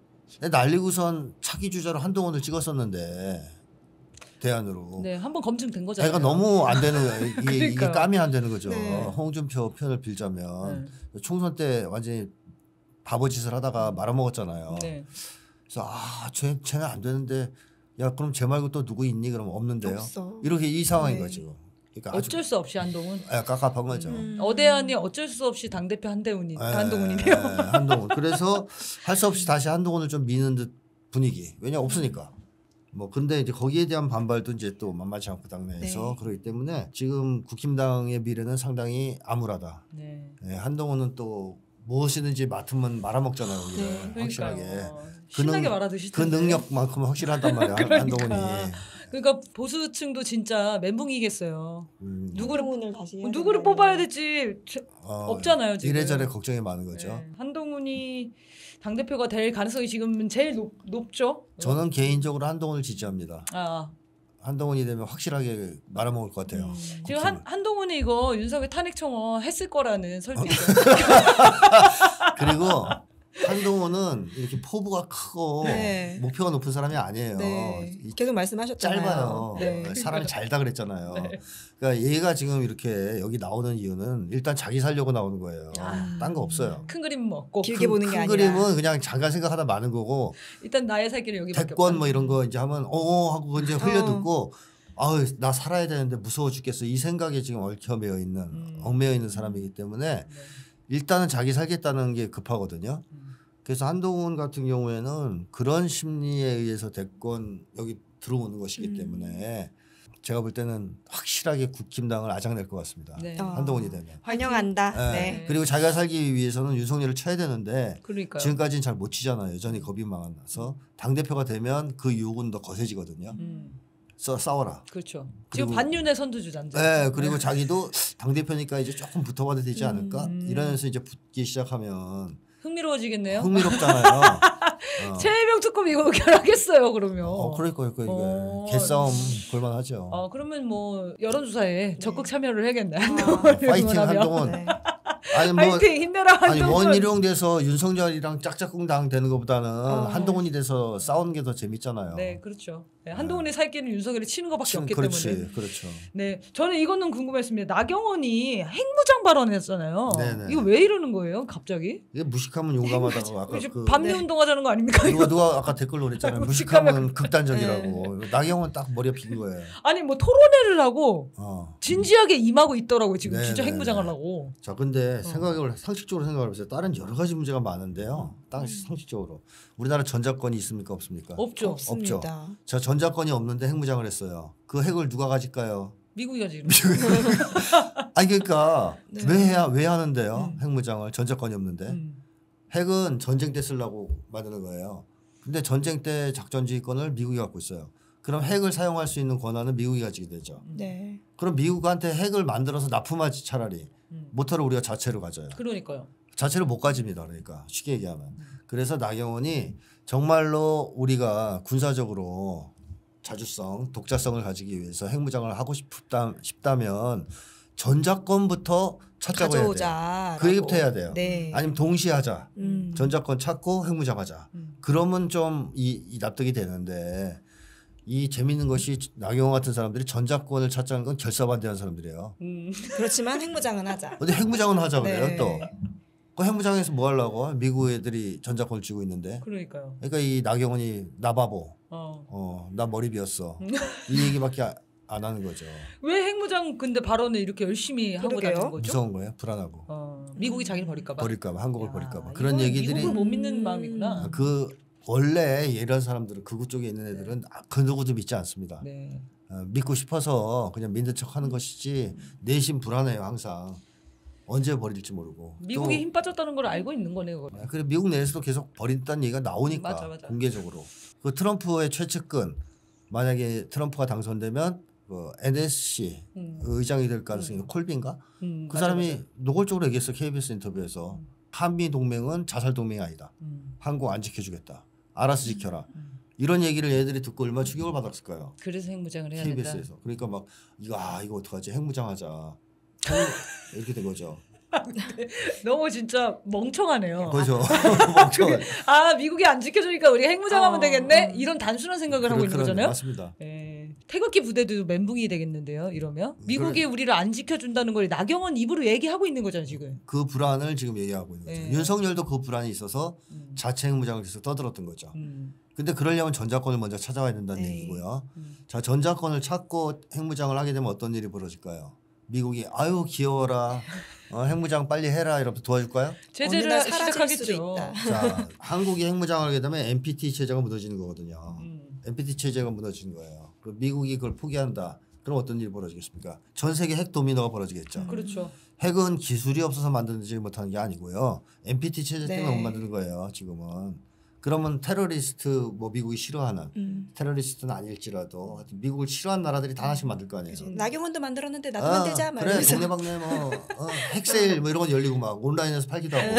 날리고선 차기 주자로 한동훈을 찍었었는데 대안으로 네, 한번 검증된 거잖아요. 애가 너무 안 되는 거예요. 이게, 이게 그러니까요. 감이 안 되는 거죠. 네. 홍준표 편을 빌자면 네. 총선 때 완전히 바보짓을 하다가 말아먹었잖아요. 네. 그래서 아, 쟤, 쟤는 안 되는데 야 그럼 쟤 말고 또 누구 있니? 그러면 없는데요. 없어. 이렇게 이 상황인 네. 거죠. 그러니까 아주 어쩔 수 없이 한동훈. 아, 깝깝한 거죠. 음. 어대안이 어쩔 수 없이 당 대표 한대훈이 예, 한동훈이네요. 예, 한동훈. 그래서 할 수 없이 다시 한동훈을 좀 미는 듯 분위기. 왜냐 없으니까. 뭐 근데 이제 거기에 대한 반발도 이제 또 만만치 않고 당내에서 네. 그렇기 때문에 지금 국힘당의 미래는 상당히 암울하다. 네. 예, 한동훈은 또 무엇이든지 맡으면 말아먹잖아요. 우리를. 네. 확실하게. 그러니까요. 그 신나게 능- 말하듯이. 그 능력만큼 확실하단 말이야. 한- 그러니까. 한동훈이. 그러니까 보수층도 진짜 멘붕이겠어요. 음, 누구를 한동훈을 다시 해야 누구를 되나요? 뽑아야 될지 제- 어, 없잖아요, 지금. 이래저래 걱정이 많은 거죠. 네. 한동훈이 당 대표가 될 가능성이 지금 제일 높, 높죠. 저는 개인적으로 한동훈을 지지합니다. 아 한동훈이 되면 확실하게 말아먹을 것 같아요. 음. 지금 한 한동훈이 이거 윤석열 탄핵 청원 했을 거라는 설도 있어요. 그리고 한동훈은 이렇게 포부가 크고 네. 목표가 높은 사람이 아니에요. 네. 이 계속 말씀하셨잖아요. 짧아요. 네. 사람이 잘다 그랬잖아요. 네. 그러니까 얘가 지금 이렇게 여기 나오는 이유는 일단 자기 살려고 나오는 거예요. 아. 딴 거 없어요. 큰 그림은 뭐 없고 길- 길게 보는 게 큰 아니라. 그림은 그냥 잠깐 생각하다 마는 거고 일단 나의 살 길은 여기밖에 대권 없다. 뭐 이런 거 이제 하면 어 하고 이제 흘려듣고 아우 나 살아야 되는데 무서워 죽겠어 이 생각에 지금 얽혀매여 있는 음. 얽매여 있는 사람이기 때문에 네. 일단은 자기 살겠다는 게 급하거든요. 음. 그래서 한동훈 같은 경우에는 그런 심리에 의해서 대권 여기 들어오는 것이기 음. 때문에 제가 볼 때는 확실하게 국힘당을 아작낼 것 같습니다. 네. 어. 한동훈이 되면. 환영한다. 예. 네. 그리고 자기가 살기 위해서는 윤석열을 쳐야 되는데 그러니까요. 지금까지는 잘 못 치잖아요. 여전히 겁이 많아서 당 대표가 되면 그 유혹은 더 거세지거든요. 음, 써 싸워라. 그렇죠. 그리고- 지금 반윤의 선두주자인데. 네, 그리고 자기도 당 대표니까 이제 조금 붙어봐도 되지 않을까? 음. 이러면서 이제 붙기 시작하면 흥미로워지겠네요. 흥미롭잖아요. 어. 최혜명 특검 이거 결하겠어요 그러면. 어, 그럴 거예요, 그러니까 어. 이게 개싸움 볼만하죠. 어 그러면 뭐 여론조사에 적극 참여를 해야겠네. 아, 한동훈을 파이팅 응원하면. 한동훈. 네. 아니 뭐 파이팅 힘내라 아니 한동훈. 원희룡 돼서 윤석열이랑 짝짝꿍당 되는 것보다는 어. 한동훈이 돼서 싸우는 게 더 재밌잖아요. 네 그렇죠. 네, 한동훈의 살 길은 윤석열이 치는 것밖에 친- 없기 그렇지, 때문에. 그렇죠. 네, 저는 이거는 궁금했습니다. 나경원이 핵무장 발언했잖아요. 네네. 이거 왜 이러는 거예요, 갑자기? 이게 무식하면 용감하다고 아까 이제 그 반미 네. 운동하자는 거 아닙니까? 누가 이거? 누가 아까 댓글로 그랬잖아요. 무식하면 무식하면 극단적이라고. 나경원 딱 머리가 빈 거예요. 아니 뭐 토론회를 하고 어. 진지하게 임하고 있더라고요. 지금 네, 진짜 네, 핵무장 네. 하려고. 자, 근데 어. 생각을 상식적으로 생각해 보세요. 다른 여러 가지 문제가 많은데요. 딱 상식적으로 우리나라 전자권이 있습니까, 없습니까? 없죠. 없습니다. 자, 전자권이 없는데 핵무장을 했어요. 그 핵을 누가 가질까요? 미국이가 지금. 아니 그러니까 네. 왜 해야 왜 하는데요? 음. 핵무장을 전자권이 없는데 음. 핵은 전쟁 때 쓰려고 만드는 거예요. 근데 전쟁 때 작전 지휘권을 미국이 갖고 있어요. 그럼 핵을 사용할 수 있는 권한은 미국이 가지게 되죠. 네. 그럼 미국한테 핵을 만들어서 납품하지 차라리 음. 모터를 우리가 자체로 가져요. 그러니까요. 자체를 못 가집니다. 그러니까 쉽게 얘기하면. 그래서 나경원이 정말로 우리가 군사적으로 자주성, 독자성을 가지기 위해서 핵무장을 하고 싶다, 싶다면 전자권부터 찾자고 해야 돼요. 가져오자. 그 얘기부터 해야 돼요. 네. 아니면 동시에 하자. 음. 전자권 찾고 핵무장하자. 음. 그러면 좀 이, 이 납득이 되는데 이 재밌는 것이 나경원 같은 사람들이 전자권을 찾자는 건 결사반대하는 사람들이에요. 음. 그렇지만 핵무장은 하자. 근데 핵무장은 하자 그래요 네. 또. 그 핵무장에서 뭐 하려고? 미국 애들이 전자권을 쥐고 있는데. 그러니까요. 그러니까 이 나경원이 나 바보. 어. 어, 나 머리 비었어. 음. 이 얘기밖에 아- 안 하는 거죠. 왜 핵무장 근데 발언을 이렇게 열심히 하고 그러게요. 다니는 거죠? 무서운 거예요. 불안하고. 어, 미국이 자기를 버릴까 봐. 버릴까 봐. 한국을 야, 버릴까 봐. 그런 이건 얘기들이 미국을 못 믿는 마음이구나. 그 원래 이런 사람들은 극우 쪽에 있는 애들은 그 누구도 믿지 않습니다. 네. 어, 믿고 싶어서 그냥 믿는 척하는 것이지 내심 불안해요 항상. 언제 버릴지 모르고. 미국이 또, 힘 빠졌다는 걸 알고 있는 거네요. 그걸. 그래 미국 내에서도 계속 버린다는 얘기가 나오니까 맞아, 맞아. 공개적으로. 그 트럼프의 최측근 만약에 트럼프가 당선되면 그 엔에스씨 음. 의장이 될 가능성이 음. 콜빈가? 음, 그 맞아, 사람이 맞아. 노골적으로 얘기했어 케이비에스 인터뷰에서. 음. 한미 동맹은 자살 동맹이 아니다. 음. 한국 안 지켜주겠다. 알아서 지켜라. 음. 이런 얘기를 얘들이 듣고 얼마나 충격을 받았을까요? 그래서 핵무장을 해야 케이비에스에서. 된다. 그러니까 막 이거 아 이거 어떡하지 핵무장하자. 이렇게 된 거죠. 너무 진짜 멍청하네요. 그렇죠. 멍청한. 아 미국이 안 지켜주니까 우리 핵무장하면 어, 되겠네? 어. 이런 단순한 생각을 그런- 하고 있는 그런- 거잖아요. 맞습니다. 예. 태극기 부대도 멘붕이 되겠는데요. 이러면 미국이 우리를 안 지켜준다는 걸 나경원 입으로 얘기하고 있는 거잖아요 지금. 그 불안을 지금 얘기하고 있는 거죠. 네. 윤석열도 그 불안이 있어서 음. 자체 핵무장을 계속 떠들었던 거죠. 음. 근데 그러려면 전자권을 먼저 찾아와야 된다는 네. 얘기고요. 음. 자 전자권을 찾고 핵무장을 하게 되면 어떤 일이 벌어질까요? 미국이 아유 귀여워라 어, 핵무장 빨리 해라 이러면서 도와줄까요? 어느 제재를 날 사라질 수도 시작하겠죠. 있다. 자 한국이 핵무장을 하게 되면 엠피티 체제가 무너지는 거거든요. 음. 엠피티 체제가 무너지는 거예요. 그럼 미국이 그걸 포기한다. 그럼 어떤 일이 벌어지겠습니까? 전 세계 핵 도미노가 벌어지겠죠. 그렇죠. 핵은 기술이 없어서 만들지 못하는 게 아니고요. 엠피티 체제 때문에 네. 못 만드는 거예요. 지금은. 그러면 테러리스트 뭐 미국이 싫어하는 음. 테러리스트는 아닐지라도 하여튼 미국을 싫어하는 나라들이 다 하나씩 만들 거 아니에요. 나경원도 만들었는데 나도 아, 만들자 막 그래 이러면서. 동네방네 뭐 어, 핵세일 뭐 이런 건 열리고 막 온라인에서 팔기도 하고.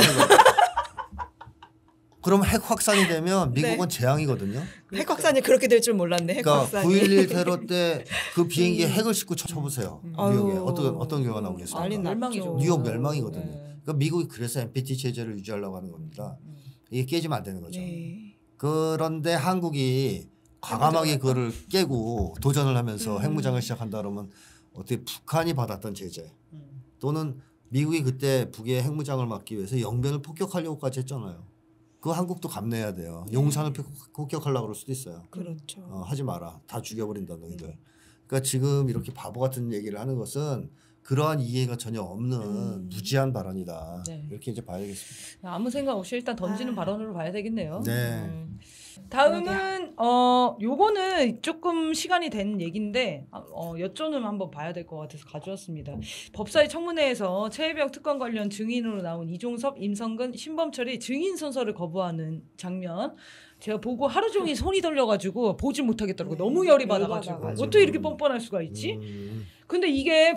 그럼 핵 확산이 되면 미국은 네. 재앙이거든요. 핵 확산이 그렇게 될 줄 몰랐네. 핵 그러니까 확산이. 구일일 테러 때 그 비행기에 핵을 싣고 쳐보세요. 음. 뉴욕에 아유. 어떤 어떤 경우가 나오겠습니까? 난리 났죠. 멸망이죠. 뉴욕 멸망이거든요. 네. 그러니까 미국이 그래서 엠피티 체제를 유지하려고 하는 겁니다. 음. 이게 깨지면 안 되는 거죠. 네. 그런데 한국이 과감하게 그거를 깨고 도전을 하면서 음. 핵무장을 시작한다 그러면 어떻게 북한이 받았던 제재 음. 또는 미국이 그때 북의 핵무장을 막기 위해서 영변을 폭격하려고까지 했잖아요. 그거 한국도 감내해야 돼요. 용산을 폭- 폭격하려고 그럴 수도 있어요. 그렇죠. 어, 하지 마라. 다 죽여버린다 너희들. 그러니까 지금 이렇게 바보 같은 얘기를 하는 것은 그러한 이해가 전혀 없는 음. 무지한 발언이다. 네. 이렇게 이제 봐야겠습니다. 아무 생각 없이 일단 던지는 아. 발언으로 봐야 되겠네요. 네. 음. 다음은 어 요거는 조금 시간이 된 얘기인데 어 여쭤는 한번 봐야 될 것 같아서 가져왔습니다. 법사위 청문회에서 최혜병 특검 관련 증인으로 나온 이종섭, 임성근, 신범철이 증인 선서를 거부하는 장면. 제가 보고 하루 종일 손이 떨려가지고 보지 못하겠더라고. 네, 너무 열이 받아가지고 열받아가지고. 어떻게 이렇게 뻔뻔할 수가 있지? 음. 근데 이게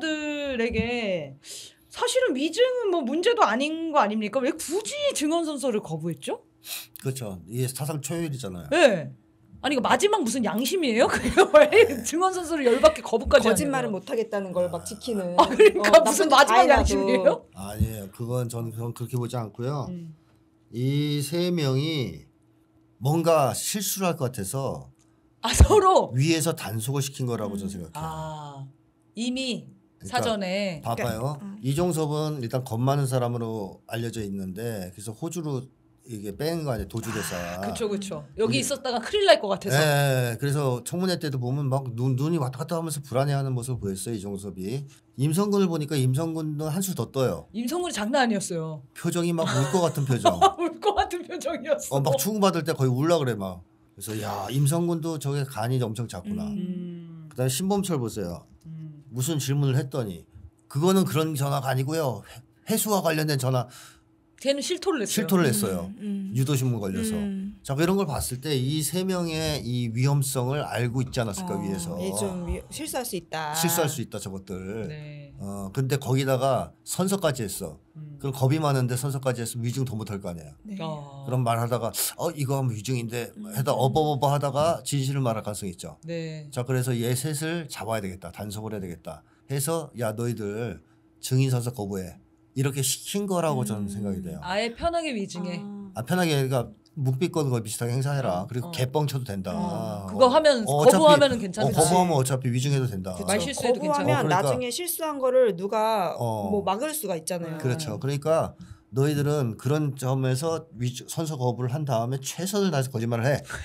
범죄자들에게 사실은 위증은 뭐 문제도 아닌 거 아닙니까? 왜 굳이 증언 선서를 거부했죠? 그렇죠. 이게 사상 초유일이잖아요. 네. 아니 이거 마지막 무슨 양심이에요? 그래요? 왜 증언 선서를 열받게 거부까지 거짓말을 하는 거예요? 못 하겠다는 걸 막 지키는. 아 그러니까 어, 무슨 나쁜 짓 다 마지막 해놔도. 양심이에요? 아니에요. 그건 저는 그건 그렇게 보지 않고요. 음. 이 세 명이 뭔가 실수를 할 것 같아서 아 서로 위에서 단속을 시킨 거라고 음. 저는 생각해요. 아 이미 그러니까 사전에 봐봐요. 음. 이종섭은 일단 겁 많은 사람으로 알려져 있는데 그래서 호주로 이게 뺀 거 아니에요. 도주대사. 그쵸 그쵸 여기 음. 있었다가 큰일 날 것 같아서 예, 그래서 청문회 때도 보면 막 눈, 눈이 왔다 갔다 하면서 불안해하는 모습을 보였어요. 이종섭이. 임성근을 보니까 임성근도 한 수 더 떠요. 임성근이 장난 아니었어요. 표정이 막 울 것 같은 표정. 울 것 같은 표정이었어. 어, 막 추궁받을 때 거의 울라 그래 막. 그래서 야 임성근도 저게 간이 엄청 작구나. 음. 음. 그다음에 신범철 보세요. 음. 무슨 질문을 했더니 그거는 그런 전화가 아니고요. 해- 해수와 관련된 전화 걔는 실토를 했어요. 실토를 했어요. 음. 유도신문 걸려서. 음. 자 이런 걸 봤을 때 이 세 명의 이 위험성을 알고 있지 않았을까 어, 위해서 얘좀 위- 실수할 수 있다. 실수할 수 있다 저것들. 네. 어 근데 거기다가 선서까지 했어. 음. 그럼 겁이 많은데 선서까지 했으면 위증 더 못할 거 아니에요. 네. 어. 그럼 말하다가 어 이거 하면 위증인데 해다 어버버버 하다가 진실을 말할 가능성이 있죠. 네. 자 그래서 얘 셋을 잡아야 되겠다. 단속을 해야 되겠다. 해서 야 너희들 증인 선서 거부해. 이렇게 시킨 거라고 저는 음. 생각이 돼요. 아예 편하게 위증해. 아. 아, 편하게 그러니까 묵비권 거의 비슷하게 행사해라. 어, 그리고 어. 개뻥 쳐도 된다. 어, 어, 그거 하면 어, 어차피- 거부하면은 괜찮지. 어, 거부하면 어차피 위증해도 된다. 그쵸. 말 실수해도 거부하면 괜찮아. 어, 그러니까- 나중에 실수한 거를 누가 어. 뭐 막을 수가 있잖아요. 그렇죠. 그러니까 너희들은 그런 점에서 위증, 선서 거부를 한 다음에 최선을 다해서 거짓말을 해.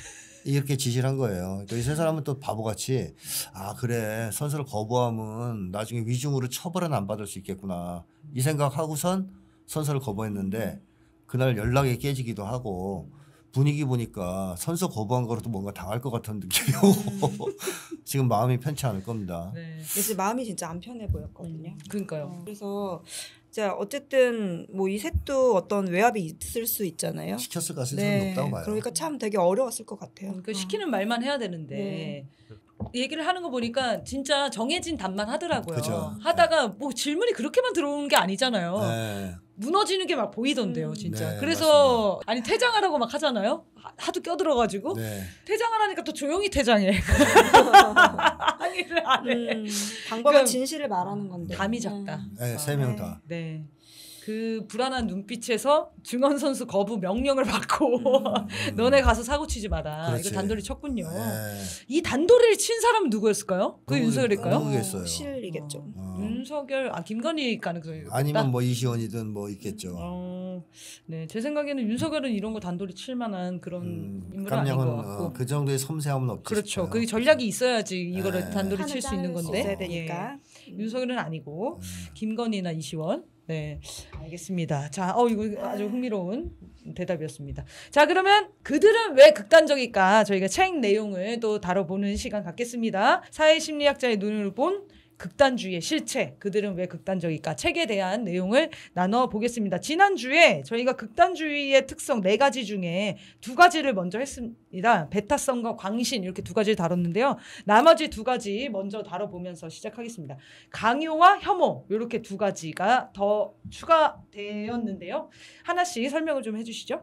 이렇게 지시를 한 거예요. 그러니까 이 세 사람은 또 바보같이 아 그래 선서를 거부하면 나중에 위중으로 처벌은 안 받을 수 있겠구나 이 생각하고선 선서를 거부했는데 그날 연락이 깨지기도 하고 분위기 보니까 선서 거부한 거로도 뭔가 당할 것 같은 느낌이 오고 지금 마음이 편치 않을 겁니다. 네. 그래서 마음이 진짜 안 편해 보였거든요. 음, 그러니까요. 어, 그래서 자 어쨌든 뭐 이 셋도 어떤 외압이 있을 수 있잖아요. 시켰을 가능성이 높다고 봐요. 그러니까 참 되게 어려웠을 것 같아요. 그 시키는 말만 해야 되는데 네. 얘기를 하는 거 보니까 진짜 정해진 답만 하더라고요. 그죠. 하다가 뭐 질문이 그렇게만 들어오는 게 아니잖아요. 네. 무너지는 게 막 보이던데요, 음. 진짜. 네, 그래서 아니 퇴장하라고 막 하잖아요. 하- 하도 껴들어가지고 네. 퇴장을 하니까 또 조용히 퇴장해. 항의를 안 해. 음, 방법은 그러니까 진실을 말하는 건데. 감이 작다. 네, 세 명 다. 네. 그 불안한 눈빛에서 증언 선수 거부 명령을 받고 음. 너네 가서 사고 치지 마라. 그렇지. 이거 단도리 쳤군요. 네. 이 단도리를 친 사람은 누구였을까요? 그 누구- 윤석열일까요? 누구- 모르겠어요. 실이겠죠. 어. 윤석열, 아 김건희 가능성이 있다. 아니면 뭐 이시원이든 뭐 있겠죠. 어, 네, 제 생각에는 윤석열은 이런 거 단도리 칠 만한 그런 음, 인물은 아닌 것 깜냥은 같고. 어, 그 정도의 섬세함은 없지. 그렇죠. 싶어요. 그게 전략이 있어야지 이거를 네. 단도리 칠 수 있는 건데. 있어야 되니까. 예. 윤석열은 아니고 음. 김건희나 이시원. 네, 알겠습니다. 자, 어 이거 아주 흥미로운 대답이었습니다. 자, 그러면 그들은 왜 극단적일까? 저희가 책 내용을 또 다뤄보는 시간 갖겠습니다. 사회심리학자의 눈을 본 극단주의의 실체, 그들은 왜 극단적일까? 책에 대한 내용을 나눠보겠습니다. 지난주에 저희가 극단주의의 특성 네 가지 중에 두 가지를 먼저 했습니다. 배타성과 광신 이렇게 두 가지를 다뤘는데요. 나머지 두 가지 먼저 다뤄보면서 시작하겠습니다. 강요와 혐오 이렇게 두 가지가 더 추가되었는데요. 하나씩 설명을 좀 해주시죠.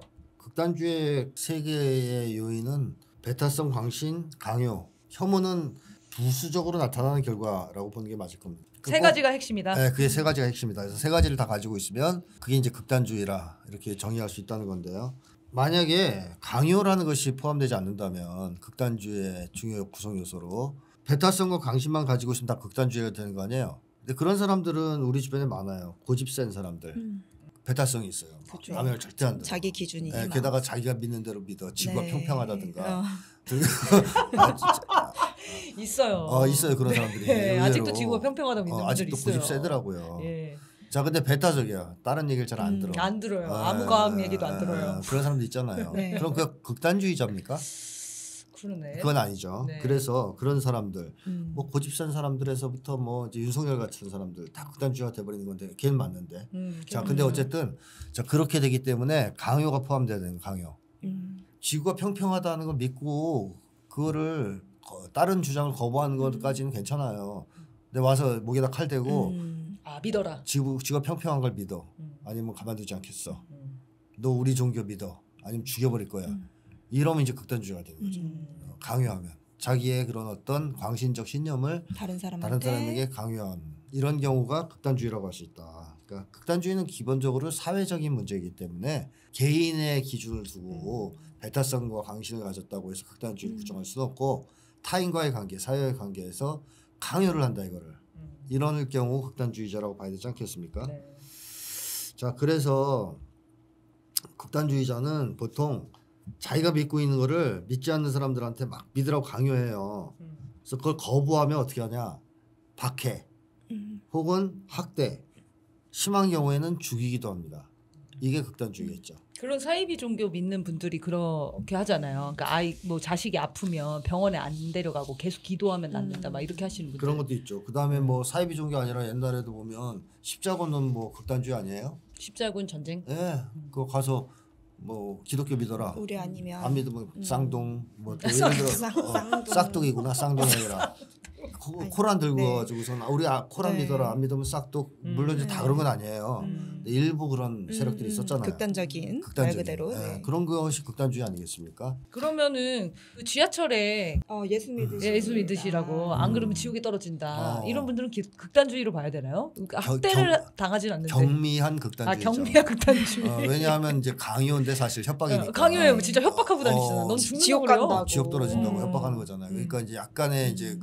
극단주의 세 개의 요인은 배타성, 광신, 강요, 혐오는 부수적으로 나타나는 결과라고 보는 게 맞을 겁니다. 세 가지가 핵심이다. 네, 그게 세 가지가 핵심이다. 그래서 세 가지를 다 가지고 있으면 그게 이제 극단주의라 이렇게 정의할 수 있다는 건데요. 만약에 강요라는 것이 포함되지 않는다면 극단주의의 중요 구성 요소로 배타성과 강심만 가지고 있으면 다 극단주의가 되는 거 아니에요. 근데 그런 사람들은 우리 주변에 많아요. 고집 센 사람들. 음. 배타성이 있어요. 그쵸. 남의 말 절대 안 들어. 자기 기준이. 네, 게다가 자기가 믿는 대로 믿어. 지구가 네. 평평하다든가. 어. 아, 진짜. 있어요. 어, 있어요 그런 사람들이. 네, 의외로. 아직도 지구가 평평하다고 믿는 어, 분들 아직도 있어요. 고집 세더라고요. 예. 자, 근데 배타적이야. 다른 얘기를 잘 안 음, 들어. 안 들어요. 아, 아무 과학 얘기도 안 아, 들어요. 그런 사람도 있잖아요. 네. 그럼 그 극단주의자입니까? 그러네. 그건 아니죠. 네. 그래서 그런 사람들, 음. 뭐 고집 센 사람들에서부터 뭐 이제 윤석열 같은 사람들 다 극단주의가 돼버리는 건데 걔는 맞는데. 음, 자, 근데 어쨌든 자 그렇게 되기 때문에 강요가 포함돼야 되는 강요. 음. 지구가 평평하다는 걸 믿고 그거를 거- 다른 주장을 거부하는 것까지는 괜찮아요. 근데 와서 목에다 칼 대고 음. 아 믿어라. 지구 지구가 평평한 걸 믿어. 음. 아니면 가만두지 않겠어. 음. 너 우리 종교 믿어. 아니면 죽여버릴 거야. 음. 이러면 이제 극단주의가 되는 거죠. 음. 어, 강요하면 자기의 그런 어떤 광신적 신념을 다른 사람한테. 다른 사람에게 강요한 이런 경우가 극단주의라고 할 수 있다. 그러니까 극단주의는 기본적으로 사회적인 문제이기 때문에 개인의 기준을 두고 배타성과 광신을 가졌다고 해서 극단주의를 음. 부정할 수는 없고 타인과의 관계, 사회의 관계에서 강요를 한다 이거를. 음. 이런 경우 극단주의자라고 봐야 되지 않겠습니까? 네. 자, 그래서 극단주의자는 보통 자기가 믿고 있는 거를 믿지 않는 사람들한테 막 믿으라고 강요해요. 음. 그래서 그걸 거부하면 어떻게 하냐? 박해 음. 혹은 학대, 심한 경우에는 죽이기도 합니다. 이게 극단주의겠죠. 그런 사이비 종교 믿는 분들이 그렇게 하잖아요. 그러니까 아이 뭐 자식이 아프면 병원에 안 데려가고 계속 기도하면 낫는다. 음. 막 이렇게 하시는 분들. 그런 것도 있죠. 그 다음에 뭐 사이비 종교 아니라 옛날에도 보면 십자군은 뭐 극단주의 아니에요? 십자군 전쟁. 예, 그거 가서 뭐 기독교 믿어라. 우리 아니면 안 믿으면 음. 쌍둥 뭐 또 쌍- 예를 들어 쌍- 어, 쌍둥. 싹둑이구나 쌍둥이 아니라 코, 아니, 코란 들고 네. 가지고선 우리 아, 코란 네. 믿어라 안 믿으면 싹둑 음. 물론 이제 다 네. 그런 건 아니에요. 음. 근데 일부 그런 세력들이 음, 있었잖아요. 극단적인 말 극단적인. 그대로. 예, 네. 그런 것이 극단주의 아니겠습니까? 그러면은 그 지하철에 어, 예수 믿으시. 예수 믿으시라고 안 그러면 음. 지옥에 떨어진다. 어. 이런 분들은 기- 극단주의로 봐야 되나요? 그러니까 겨- 학대를 경- 당하진 않는데. 경미한 아 극단주의죠. 경미한 극단주의. 어, 왜냐하면 이제 강요인데 사실 협박이니까. 어, 강요해요. 진짜 협박하고 다니시잖아. 어, 넌 죽는다고 지옥 그래요? 간다고. 지옥 떨어진다고 음. 협박하는 거잖아요. 그러니까 이제 약간의 이제 그 강요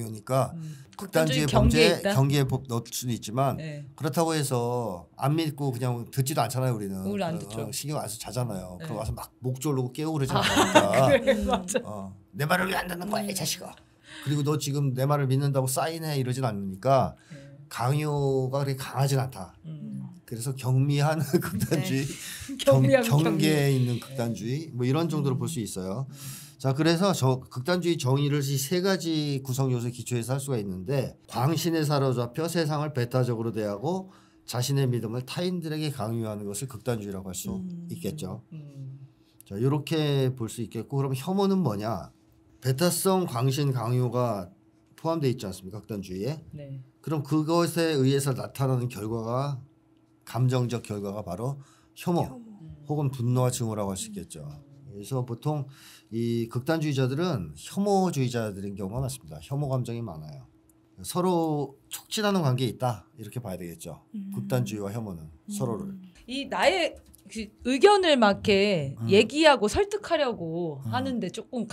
강요니까 음. 극단주의 경계에 범죄 있다? 경계에 법 넣을 수도 있지만 네. 그렇다고 해서 안 믿고 그냥 듣지도 않잖아요. 우리는 우리 안 어, 듣죠. 신경 안 써서 자잖아요. 네. 그럼 와서 막 목 조르고 깨우고 그러지 아, 않으니까 그래, 음. 맞아. 어, 내 말을 왜 안 듣는 거야 이 자식아. 그리고 너 지금 내 말을 믿는다고 사인해 이러진 않으니까 네. 강요가 그렇게 강하진 않다. 음. 그래서 경미한 극단주의, 경, 경미하고 경계에 경미. 있는 극단주의 뭐 이런 정도로 볼 수 있어요. 음. 자, 그래서 저 극단주의 정의를 이 세 가지 구성 요소에 기초해서 할 수가 있는데 광신에 사로잡혀 세상을 배타적으로 대하고 자신의 믿음을 타인들에게 강요하는 것을 극단주의라고 할 수 음. 있겠죠. 음. 자, 이렇게 볼 수 있겠고 그럼 혐오는 뭐냐? 배타성 광신 강요가 포함되어 있지 않습니까? 극단주의에. 네. 그럼 그것에 의해서 나타나는 결과가 감정적 결과가 바로 혐오 음. 혹은 분노와 증오라고 할 수 있겠죠. 그래서 보통 이 극단주의자들은 혐오주의자들인 경우가 많습니다. 혐오 감정이 많아요. 서로 촉진하는 관계에 있다 이렇게 봐야 되겠죠. 음. 극단주의와 혐오는 서로를. 이 나의 그 의견을 막 이렇게 음. 얘기하고 설득하려고 음. 하는데 조금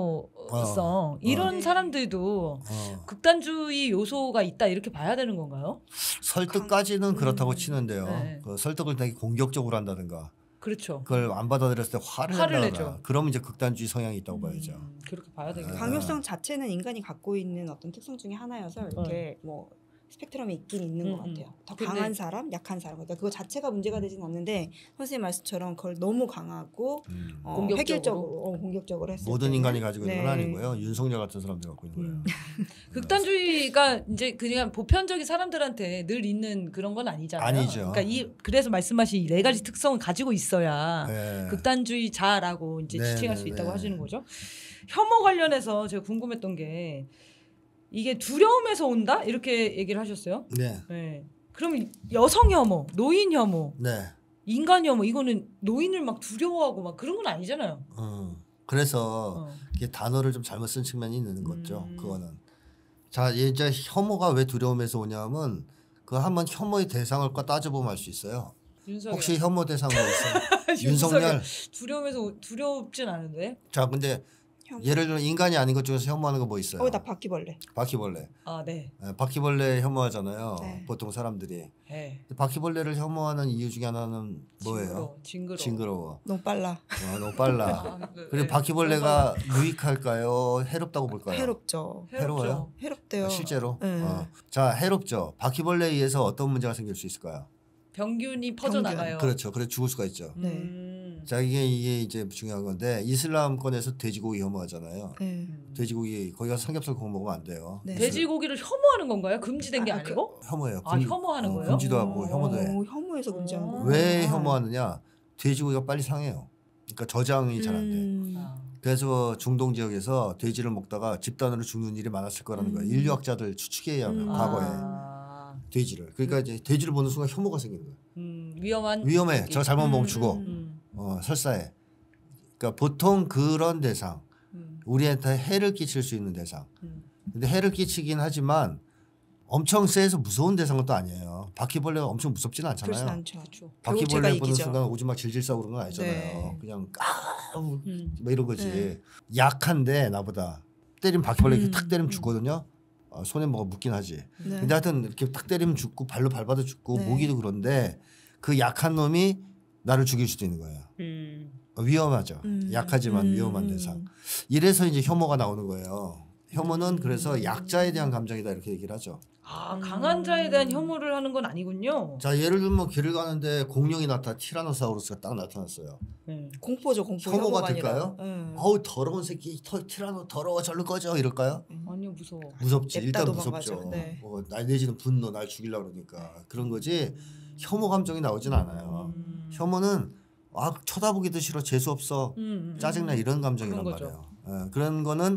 강요성 이런 어. 사람들도 어, 극단주의 요소가 있다 이렇게 봐야 되는 건가요? 설득까지는 그렇다고 음. 치는데요. 네. 그 설득을 되게 공격적으로 한다든가 그렇죠. 그걸 안 받아들였을 때 화를, 화를 낸다거나 내죠. 그러면 이제 극단주의 성향이 있다고 봐야죠. 음, 그렇게 봐야 되겠다. 네. 강요성 자체는 인간이 갖고 있는 어떤 특성 중에 하나여서 이렇게 뭐 스펙트럼이 있긴 있는 음, 것 음. 같아요. 더 근데- 강한 사람, 약한 사람. 그러니까 그거 자체가 문제가 되진 않는데 선생님 말씀처럼 그걸 너무 강하고 음. 어, 공격적으로? 획일적으로 어, 공격적으로 했을 모든 때는 인간이 가지고 있는 건 네. 아니고요. 윤석열 같은 사람들 갖고 있는 거예요. 음. 극단주의가 이제 그냥 보편적인 사람들한테 늘 있는 그런 건 아니잖아요. 아니죠. 그러니까 이 그래서 말씀하신 이 네 가지 특성을 가지고 있어야 네. 극단주의자라고 이제 네, 지칭할 네, 수 있다고 네. 하시는 거죠. 혐오 관련해서 제가 궁금했던 게 이게 두려움에서 온다 이렇게 얘기를 하셨어요. 네. 네. 그럼 여성 혐오, 노인 혐오, 네. 인간 혐오 이거는 노인을 막 두려워하고 막 그런 건 아니잖아요. 어. 그래서 어. 이게 단어를 좀 잘못 쓴 측면이 있는 거죠. 음. 그거는. 자, 이제 혐오가 왜 두려움에서 오냐면 그 한번 혐오의 대상을 까 따져보면 알 수 있어요. 윤석열. 혹시 혐오 대상 뭐 있어요? 윤석열. 두려움에서 두렵진 않은데. 자, 근데 혐오. 예를 들어 인간이 아닌 것 중에서 혐오하는 거 뭐 있어요? 어, 나 바퀴벌레. 바퀴벌레. 아 네. 예, 바퀴벌레 혐오하잖아요. 네. 보통 사람들이. 네. 바퀴벌레를 혐오하는 이유 중에 하나는 뭐예요? 징그러. 징그러워. 너무 빨라. 어, 너무 빨라. 아, 그, 그리고 네. 바퀴벌레가 유익할까요? 해롭다고 볼까요? 해롭죠. 해로워요? 해롭대요. 아, 실제로? 네. 어. 자, 해롭죠. 바퀴벌레에 의해서 어떤 문제가 생길 수 있을까요? 병균이 퍼져 나가요. 그렇죠. 그래 죽을 수가 있죠. 네. 음. 자, 이게 이게 이제 중요한 건데 이슬람권에서 돼지고기 혐오하잖아요. 네. 음. 돼지고기 거기 가서 삼겹살 구워 먹으면 안 돼요. 네. 돼지고기를 혐오하는 건가요? 금지된 게 아, 그- 아니고? 혐오해요. 아, 혐오하는 거예요? 금지도 하고 어, 혐오도 해. 어, 혐오해서 금지하는 어. 거예요. 왜 아. 혐오하느냐? 돼지고기가 빨리 상해요. 그러니까 저장이 잘 안 돼. 음. 아. 그래서 중동 지역에서 돼지를 먹다가 집단으로 죽는 일이 많았을 거라는 거예요. 음. 인류학자들 추측에 의하면 음. 과거에 아. 돼지를. 그러니까 이제 돼지를 보는 순간 혐오가 생기는 거예요. 음, 위험한. 위험해. 고기. 저 잘못 먹으면 음, 죽어. 음. 음. 어, 설사해. 그러니까 보통 그런 대상, 음. 우리한테 해를 끼칠 수 있는 대상. 음. 근데 해를 끼치긴 하지만 엄청 세서 무서운 대상은 또 아니에요. 바퀴벌레가 엄청 무섭지는 그렇진 않잖아요. 않죠. 결국 바퀴벌레 제가 보는 이기죠. 순간 오지마 질질 싸고 그런 건 아니잖아요. 네. 그냥 까우 음. 뭐 이런 거지. 네. 약한데 나보다 때리면 바퀴벌레 이렇게 음, 탁 때리면 음. 죽거든요. 어, 손에 뭐가 묻긴 하지. 네. 근데 하여튼 이렇게 탁 때리면 죽고 발로 밟아도 죽고 네. 모기도 그런데 그 약한 놈이 나를 죽일 수도 있는 거예요. 음. 어, 위험하죠. 음. 약하지만 음. 위험한 대상. 이래서 이제 혐오가 나오는 거예요. 혐오는 음. 그래서 약자에 대한 감정이다 이렇게 얘기를 하죠. 아, 음. 강한 자에 대한 혐오를 하는 건 아니군요. 자, 예를 들면 길을 가는데 공룡이 나타 티라노사우루스가 딱 나타났어요. 네. 공포죠, 공포. 혐오가 혐오가 아니라. 될까요? 응. 어우 더러운 새끼 터, 티라노 더러워 절로 꺼져 이럴까요? 아니요, 무서워. 무섭지. 일단 냅다 무섭죠. 도망가죠. 네. 어, 날 내지는 분노 날 죽이려고 그러니까 그런 거지. 혐오 감정이 나오진 않아요. 음. 혐오는 아 쳐다보기도 싫어 재수 없어 음, 음. 짜증나 이런 감정이란 그런 거죠. 말이에요. 예, 그런 거는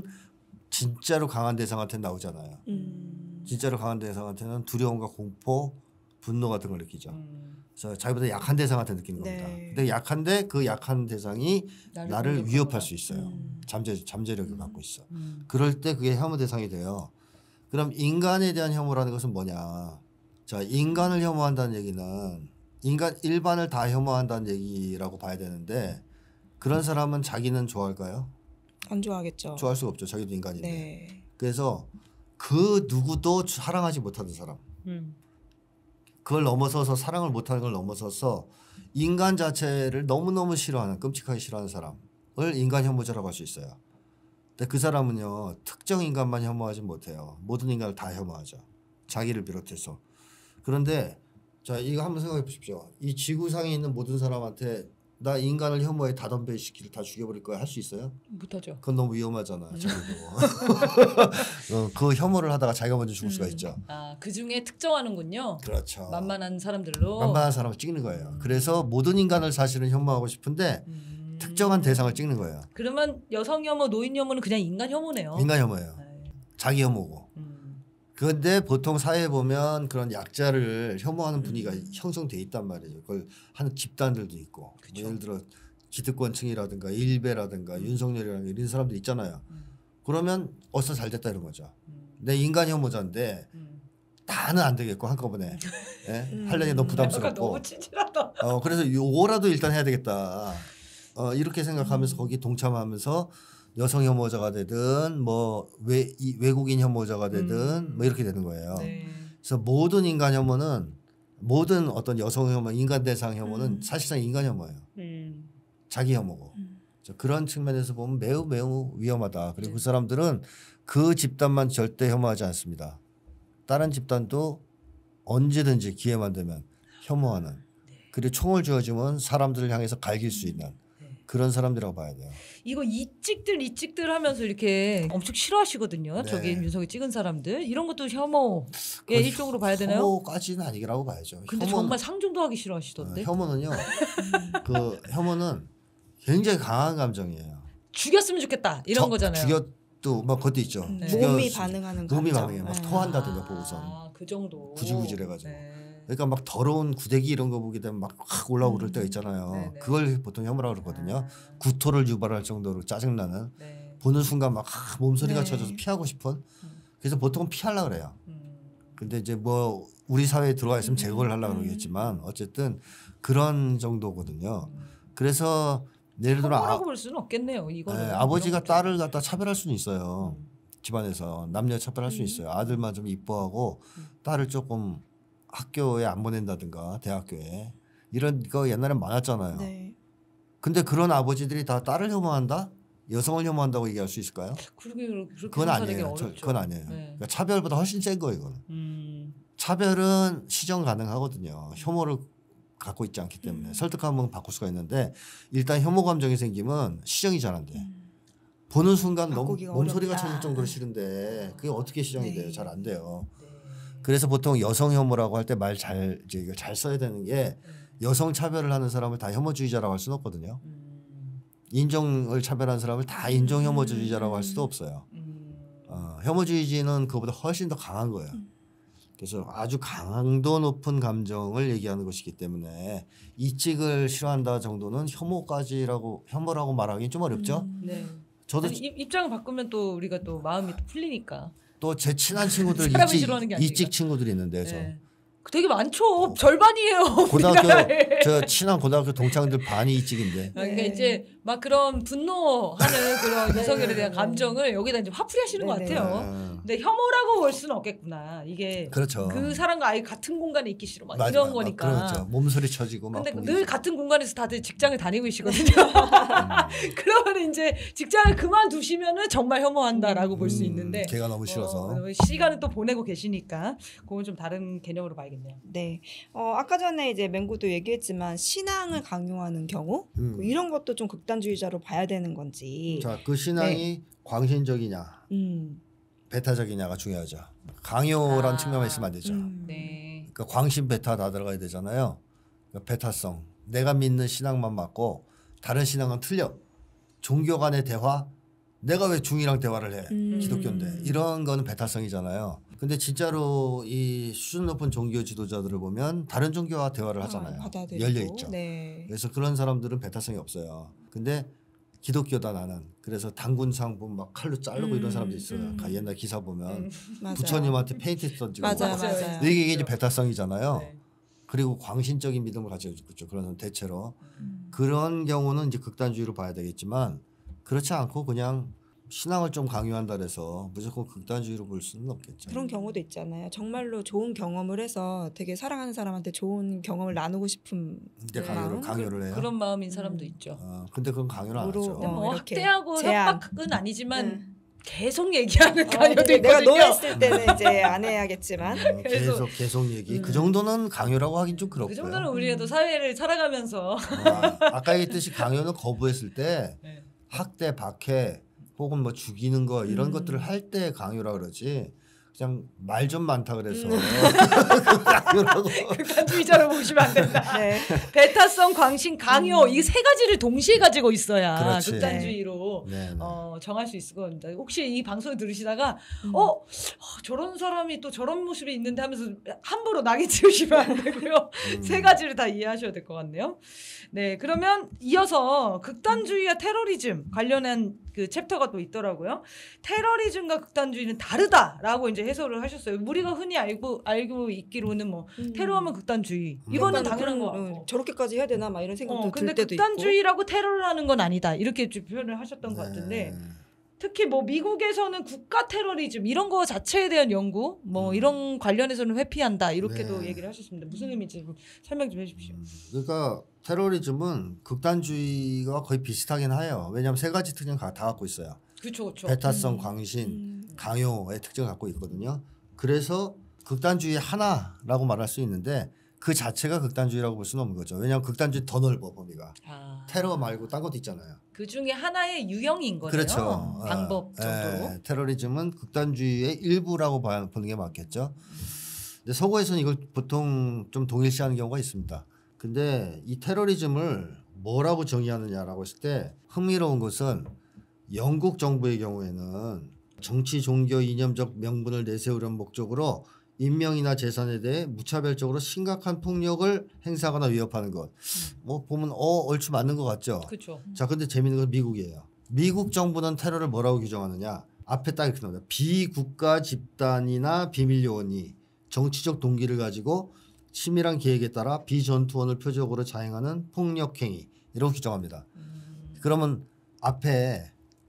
진짜로 강한 대상한테 나오잖아요. 음. 진짜로 강한 대상한테는 두려움과 공포, 분노 같은 걸 느끼죠. 음. 그래서 자기보다 약한 대상한테 느끼는 네. 겁니다. 근데 약한데 그 약한 대상이 나를 공격하거나. 위협할 수 있어요. 음. 잠재 잠재력을 갖고 있어. 음. 그럴 때 그게 혐오 대상이 돼요. 그럼 인간에 대한 혐오라는 것은 뭐냐? 자, 인간을 혐오한다는 얘기는 인간 일반을 다 혐오한다는 얘기라고 봐야 되는데 그런 사람은 자기는 좋아할까요? 안 좋아하겠죠. 좋아할 수가 없죠. 자기도 인간인데. 네. 그래서 그 누구도 사랑하지 못하는 사람. 음. 그걸 넘어서서 사랑을 못하는 걸 넘어서서 인간 자체를 너무너무 싫어하는 끔찍하게 싫어하는 사람을 인간 혐오자라고 할 수 있어요. 근데 그 사람은요 특정 인간만 혐오하지 못해요. 모든 인간을 다 혐오하죠. 자기를 비롯해서. 그런데 자 이거 한번 생각해 보십시오. 이 지구상에 있는 모든 사람한테 나 인간을 혐오해 다 덤벼시키를 다 죽여버릴 거야 할 수 있어요? 못하죠. 그건 너무 위험하잖아. 어, 그 혐오를 하다가 자기가 먼저 죽을 수가 있죠. 아, 그 중에 특정하는군요. 그렇죠. 만만한 사람들로. 만만한 사람을 찍는 거예요. 그래서 모든 인간을 사실은 혐오하고 싶은데 음. 특정한 대상을 찍는 거예요. 그러면 여성 혐오, 노인 혐오는 그냥 인간 혐오네요. 인간 혐오예요. 네. 자기 혐오고. 음. 그런데 보통 사회에 보면 그런 약자를 혐오하는 분위기가 형성돼 있단 말이죠. 그걸 하는 집단들도 있고. 뭐 예를 들어 기득권층이라든가 일베라든가 윤석열이라든가 이런 사람들 있잖아요. 음. 그러면 어서 잘 됐다 이런 거죠. 음. 내 인간 혐오자인데 음. 다는 안 되겠고 한꺼번에 예? 음. 하려니 너무 약간 부담스럽고 너무 친절하다. 어 그래서 요거라도 일단 해야 되겠다. 어 이렇게 생각하면서 음. 거기 동참하면서 여성 혐오자가 되든 뭐 외, 이, 외국인 혐오자가 되든 음. 뭐 이렇게 되는 거예요. 네. 그래서 모든 인간 혐오는 모든 어떤 여성 혐오, 인간 대상 혐오는 음. 사실상 인간 혐오예요. 음. 자기 혐오고. 음. 그래서 그런 측면에서 보면 매우 매우 위험하다. 그리고 네. 그 사람들은 그 집단만 절대 혐오하지 않습니다. 다른 집단도 언제든지 기회만 되면 혐오하는. 그리고 총을 쥐어주면 사람들을 향해서 갈길 수 있는 네. 그런 사람들이라고 봐야 돼요. 이거 이찍들 이찍들 하면서 이렇게 엄청 싫어하시거든요. 네. 저기 윤석이 찍은 사람들 이런 것도 혐오의 그건 일종으로 봐야 되나요? 혐오까지는 아니라고 봐야죠. 근데 혐오는- 정말 상종도 하기 어, 싫어하시던데. 혐오는요. 그 혐오는 굉장히 강한 감정이에요. 죽였으면 좋겠다 이런 저- 거잖아요. 죽여도 막 그것도 있죠. 네. 죽여- 몸이 반응하는 몸이 감정. 반응해. 막 네. 토한다든가 보고선. 아, 그 정도. 구질구질해가지고. 네. 그러니까 막 더러운 구데기 이런 거 보게 되면 막 확 올라오고 그럴 때가 있잖아요. 음. 네네. 그걸 보통 혐오라고 그러거든요. 아, 구토를 유발할 정도로 짜증나는 네. 보는 순간 막 아, 몸소리가 네. 쳐져서 피하고 싶은. 음. 그래서 보통 피하려고 그래요. 음. 근데 이제 뭐 우리 사회에 들어와 있으면 제거를 하려고 그러겠지만 어쨌든 그런 정도거든요. 음. 그래서 예를 들어 혐오라고 아, 볼 수는 없겠네요. 이거는. 예, 아버지가 이런 딸을 갖다 차별할 수는 있어요. 음. 집안에서 남녀 차별할 수 음. 있어요. 아들만 좀 이뻐하고 음. 딸을 조금 학교에 안 보낸다든가 대학교에 이런 거 옛날엔 많았잖아요. 네. 근데 그런 아버지들이 다 딸을 혐오한다? 여성을 혐오한다고 얘기할 수 있을까요? 그렇게 그렇게 그건 생각하기 아니에요. 저, 어렵죠. 그건 아니에요. 네. 그러니까 차별보다 훨씬 센 거예요. 이거는. 음. 차별은 시정 가능하거든요. 혐오를 갖고 있지 않기 때문에 음. 설득하면 바꿀 수가 있는데 일단 혐오 감정이 생기면 시정이 잘 안 돼. 음. 보는 순간 너무 바꾸기가 몸소리가 어렵다. 쳐질 정도로 싫은데 그게 어떻게 시정이 네. 돼요? 잘 안 돼요. 네. 그래서 보통 여성 혐오라고 할 때 말 잘 이제 이거 잘 써야 되는 게 네. 여성 차별을 하는 사람을 다 혐오주의자라고 할 수는 없거든요. 음. 인종을 차별하는 사람을 다 인종 혐오주의자라고 할 수도 없어요. 음. 어, 혐오주의지는 그보다 훨씬 더 강한 거예요. 그래서 아주 강도 높은 감정을 얘기하는 것이기 때문에 이찍을 싫어한다 정도는 혐오까지라고 혐오라고 말하기 좀 어렵죠. 음. 네. 저도 아니, 입- 입장을 바꾸면 또 우리가 또 마음이 또 풀리니까. 또 제 친한 친구들 사람을 이찍, 싫어하는 게 아니라. 이찍 친구들이 있는데 저 네. 되게 많죠. 절반이에요. 고등학교 우리나라에. 저 친한 고등학교 동창들 반이 이찍인데 아, 그러니까 네. 이제 막 그런 분노하는 그런 윤석열에 대한 네. 감정을 여기다 이제 화풀이 하시는 것 네, 네. 같아요. 어, 근데 혐오라고 볼 수는 없겠구나. 이게 그렇죠. 그 사람과 아예 같은 공간에 있기 싫어 막 맞아, 이런 맞아. 거니까. 그렇죠. 몸소리 쳐지고 막 근데 보기 늘 싫어. 같은 공간에서 다들 직장을 다니고 계시거든요. 그러면 이제 직장을 그만두시면은 정말 혐오한다라고 볼 수 음, 있는데 걔가 너무 싫어서 어, 시간을 또 보내고 계시니까 그건 좀 다른 개념으로 봐야겠네요. 네. 어, 아까 전에 이제 맹구도 얘기했지만 신앙을 강요하는 경우 음. 이런 것도 좀 극단주의자로 봐야 되는 건지. 자, 그 신앙이 광신적이냐 음. 배타적이냐가 중요하죠. 강요란 아. 측면만 있으면 안 되죠. 음. 네. 그러니까 광신 배타 다 들어가야 되잖아요. 그러니까 배타성. 내가 믿는 신앙만 맞고 다른 신앙은 틀려. 종교 간의 대화. 내가 왜 중이랑 대화를 해? 음. 기독교인데. 이런 거는 배타성이잖아요. 근데 진짜로 이 수준 높은 종교 지도자들을 보면 다른 종교와 대화를 하잖아요. 아, 받아들이고. 열려 있죠. 네. 그래서 그런 사람들은 배타성이 없어요. 근데 기독교다 나는. 그래서 단군상 보면 막 칼로 자르고 음, 이런 사람도 있어요. 음. 가- 옛날 기사 보면 음. 맞아요. 부처님한테 페인트 던지고 맞아요, 막. 맞아요. 근데 이게 이제 배타성이잖아요. 네. 그리고 광신적인 믿음을 가지고 있죠. 그런 대체로 음. 그런 경우는 이제 극단주의로 봐야 되겠지만 그렇지 않고 그냥 신앙을 좀 강요한다 해서 무조건 극단주의로 볼 수는 없겠죠. 그런 경우도 있잖아요. 정말로 좋은 경험을 해서 되게 사랑하는 사람한테 좋은 경험을 나누고 싶은 근데 네. 강요를 마음? 강요를 해요. 그런 마음인 사람도 음. 있죠. 어, 근데 그건 강요를 안 으로, 하죠. 근데 어, 뭐 이렇게 학대하고 제한. 협박은 아니지만 응. 계속 얘기하는 어, 강요도 근데 내가 있거든요. 노했을 때는 이제 안 해야겠지만 음, 그래서- 계속 계속 얘기. 음. 그 정도는 강요라고 하긴 좀 그렇고요. 그 정도는 우리도 음. 사회를 살아가면서 어, 아까 얘기했듯이 강요는 거부했을 때 네. 학대, 박해 혹은 뭐 죽이는 거 이런 음. 것들을 할 때 강요라 그러지. 그냥 말 좀 많다 그래서 음. 강요라고. 극단주의자로 보시면 안 된다. 네. 배타성, 광신, 강요 음. 이 세 가지를 동시에 가지고 있어야 그렇지. 극단주의로 네, 네. 어, 정할 수 있을 겁니다. 혹시 이 방송을 들으시다가 음. 어, 어 저런 사람이 또 저런 모습이 있는데 하면서 함부로 낙인 찍으시면 안 되고요. 음. 세 가지를 다 이해하셔야 될 것 같네요. 네, 그러면 이어서 극단주의와 테러리즘 관련한 그 챕터가 또 있더라고요. 테러리즘과 극단주의는 다르다라고 이제 해설을 하셨어요. 우리가 흔히 알고 알고 있기로는 뭐 음. 테러하면 극단주의 이거는 약간 당연한 거 그런, 같고. 어, 저렇게까지 해야 되나 막 이런 생각도 어, 근데 들 때도 극단주의라고 테러를 하는 건 아니다 이렇게 좀 표현을 하셨던 것 네. 같은데. 특히 뭐 미국에서는 국가 테러리즘 이런 거 자체에 대한 연구 뭐 음. 이런 관련해서는 회피한다 이렇게도 네. 얘기를 하셨습니다. 무슨 의미인지 좀 설명 좀 해주십시오. 음, 그러니까 테러리즘은 극단주의가 거의 비슷하긴 해요. 왜냐하면 세 가지 특징 다 갖고 있어요. 그렇죠, 그렇죠. 배타성, 음. 광신, 음. 강요의 특징을 갖고 있거든요. 그래서 극단주의 하나라고 말할 수 있는데 그 자체가 극단주의라고 볼 수는 없는 거죠. 왜냐하면 극단주의 더 넓어 범위가. 아, 테러 말고 딴 것도 있잖아요. 그 중에 하나의 유형인 거네요. 그렇죠. 방법 어, 정도로. 예, 테러리즘은 극단주의의 일부라고 봐- 보는 게 맞겠죠. 근데 서구에서는 이걸 보통 좀 동일시하는 경우가 있습니다. 근데 이 테러리즘을 뭐라고 정의하느냐라고 했을 때 흥미로운 것은 영국 정부의 경우에는 정치, 종교, 이념적 명분을 내세우려는 목적으로 인명이나 재산에 대해 무차별적으로 심각한 폭력을 행사하거나 위협하는 것. 뭐 보면 어 얼추 맞는 것 같죠. 그렇죠. 자, 근데 재밌는 건 미국이에요. 미국 정부는 테러를 뭐라고 규정하느냐? 앞에 딱 이렇게 나옵니다. 비국가 집단이나 비밀 요원이 정치적 동기를 가지고 치밀한 계획에 따라 비전투원을 표적으로 자행하는 폭력 행위 이라고 규정합니다. 음, 그러면 앞에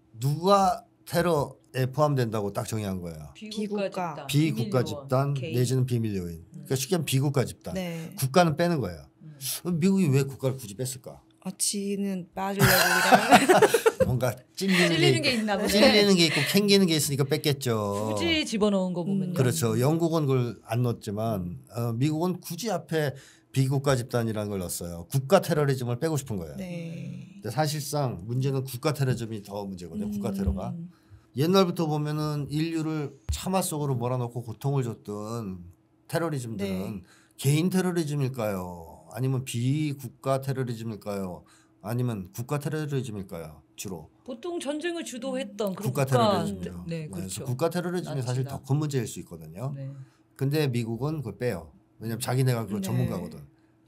누가 테러에 포함된다고 딱 정의한 거예요. 비국가 비국가. 집단, 비국가 비밀요원, 집단 개인. 내지는 비밀 요인. 그러니까 쉽게 하면 비국가 집단. 네. 국가는 빼는 거예요. 음. 그럼 미국이 왜 국가를 굳이 뺐을까? 아, 지는 빠지려고 그냥. 뭔가 찔리는, 찔리는 게, 게 있나 보네. 찔리는 게 있고 캥기는 게 있으니까 뺐겠죠. 굳이 집어넣은 거 보면요. 음, 그렇죠. 영국은 그걸 안 넣었지만 어, 미국은 굳이 앞에 비국가 집단이라는 걸 넣었어요. 국가 테러리즘을 빼고 싶은 거예요. 네. 근데 사실상 문제는 국가 테러리즘이 더 문제거든요. 국가 테러가. 음. 옛날부터 보면은 인류를 참화 속으로 몰아넣고 고통을 줬던 테러리즘들은 네. 개인 테러리즘일까요? 아니면 비국가 테러리즘일까요? 아니면 국가 테러리즘일까요? 주로 보통 전쟁을 주도했던 그런 국가 테러리즘이요. 네, 그래서 그렇죠. 국가 테러리즘이 사실 나치나. 더 큰 문제일 수 있거든요. 네. 근데 미국은 그걸 빼요. 왜냐면 자기네가 그 네. 전문가거든.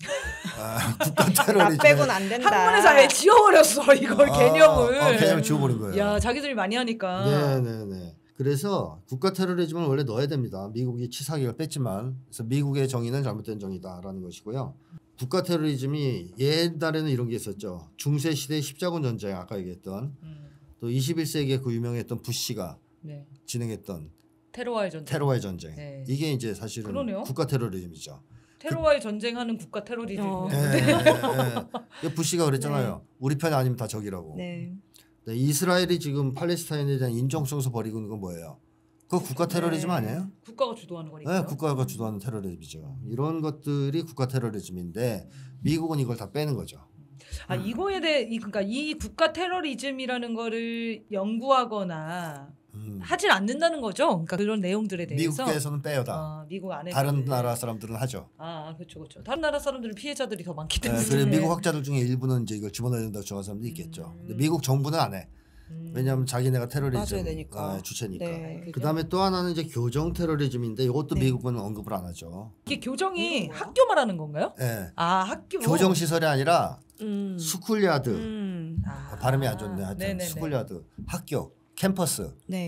아, 국가 나 테러리즘 빼고는 안 된다. 학문에서 아예 지워버렸어 이걸 개념을. 아, 개념을 지워버린 거예요. 야 자기들이 많이 하니까. 네네네. 그래서 국가 테러리즘을 원래 넣어야 됩니다. 미국이 치사기를 뺐지만 그래서 미국의 정의는 잘못된 정의다라는 것이고요. 국가 테러리즘이 옛날에는 이런 게 있었죠. 중세 시대 십자군 전쟁 아까 얘기했던 음, 또 이십일 세기에 그 유명했던 부시가 네. 진행했던 테러와의 전쟁. 테러와의 전쟁. 네. 이게 이제 사실은 그러네요. 국가 테러리즘이죠. 테러와의 전쟁하는 국가 테러리즘. 어. 예, 예, 예. 부시가 그랬잖아요. 우리 편이 아니면 다 적이라고. 네. 네, 이스라엘이 지금 팔레스타인에 대한 인정성서 벌이고 있는 건 뭐예요? 그거 국가 테러리즘 네. 아니에요? 국가가 주도하는 거니까. 네, 국가가 주도하는 테러리즘이죠. 이런 것들이 국가 테러리즘인데 미국은 이걸 다 빼는 거죠. 아 이거에 대해 이 그러니까 이 국가 테러리즘이라는 거를 연구하거나 음. 하질 않는다는 거죠. 그러니까 그런 내용들에 대해서. 미국에서는 빼요 다. 어, 미국 안에 다른 나라 사람들은 하죠. 아 그렇죠 그렇죠. 다른 나라 사람들은 피해자들이 더 많기 네, 때문에. 그리고 미국 학자들 중에 일부는 이제 이걸 집어넣어야 된다고 주장하는 사람도 있겠죠. 근데 음. 미국 정부는 안 해. 음. 왜냐하면 자기네가 테러리즘 빠져야 되니까. 어, 주체니까. 네. 그죠? 그다음에 또 하나는 이제 교정 테러리즘인데 이것도 네. 미국은 언급을 안 하죠. 이게 교정이 이건 뭐야? 학교 말하는 건가요? 네. 아 학교. 교정 시설이 아니라 음. 스쿨야드. 음. 아. 발음이 안 좋네. 하여튼 네네네. 스쿨야드, 학교, 캠퍼스. 네.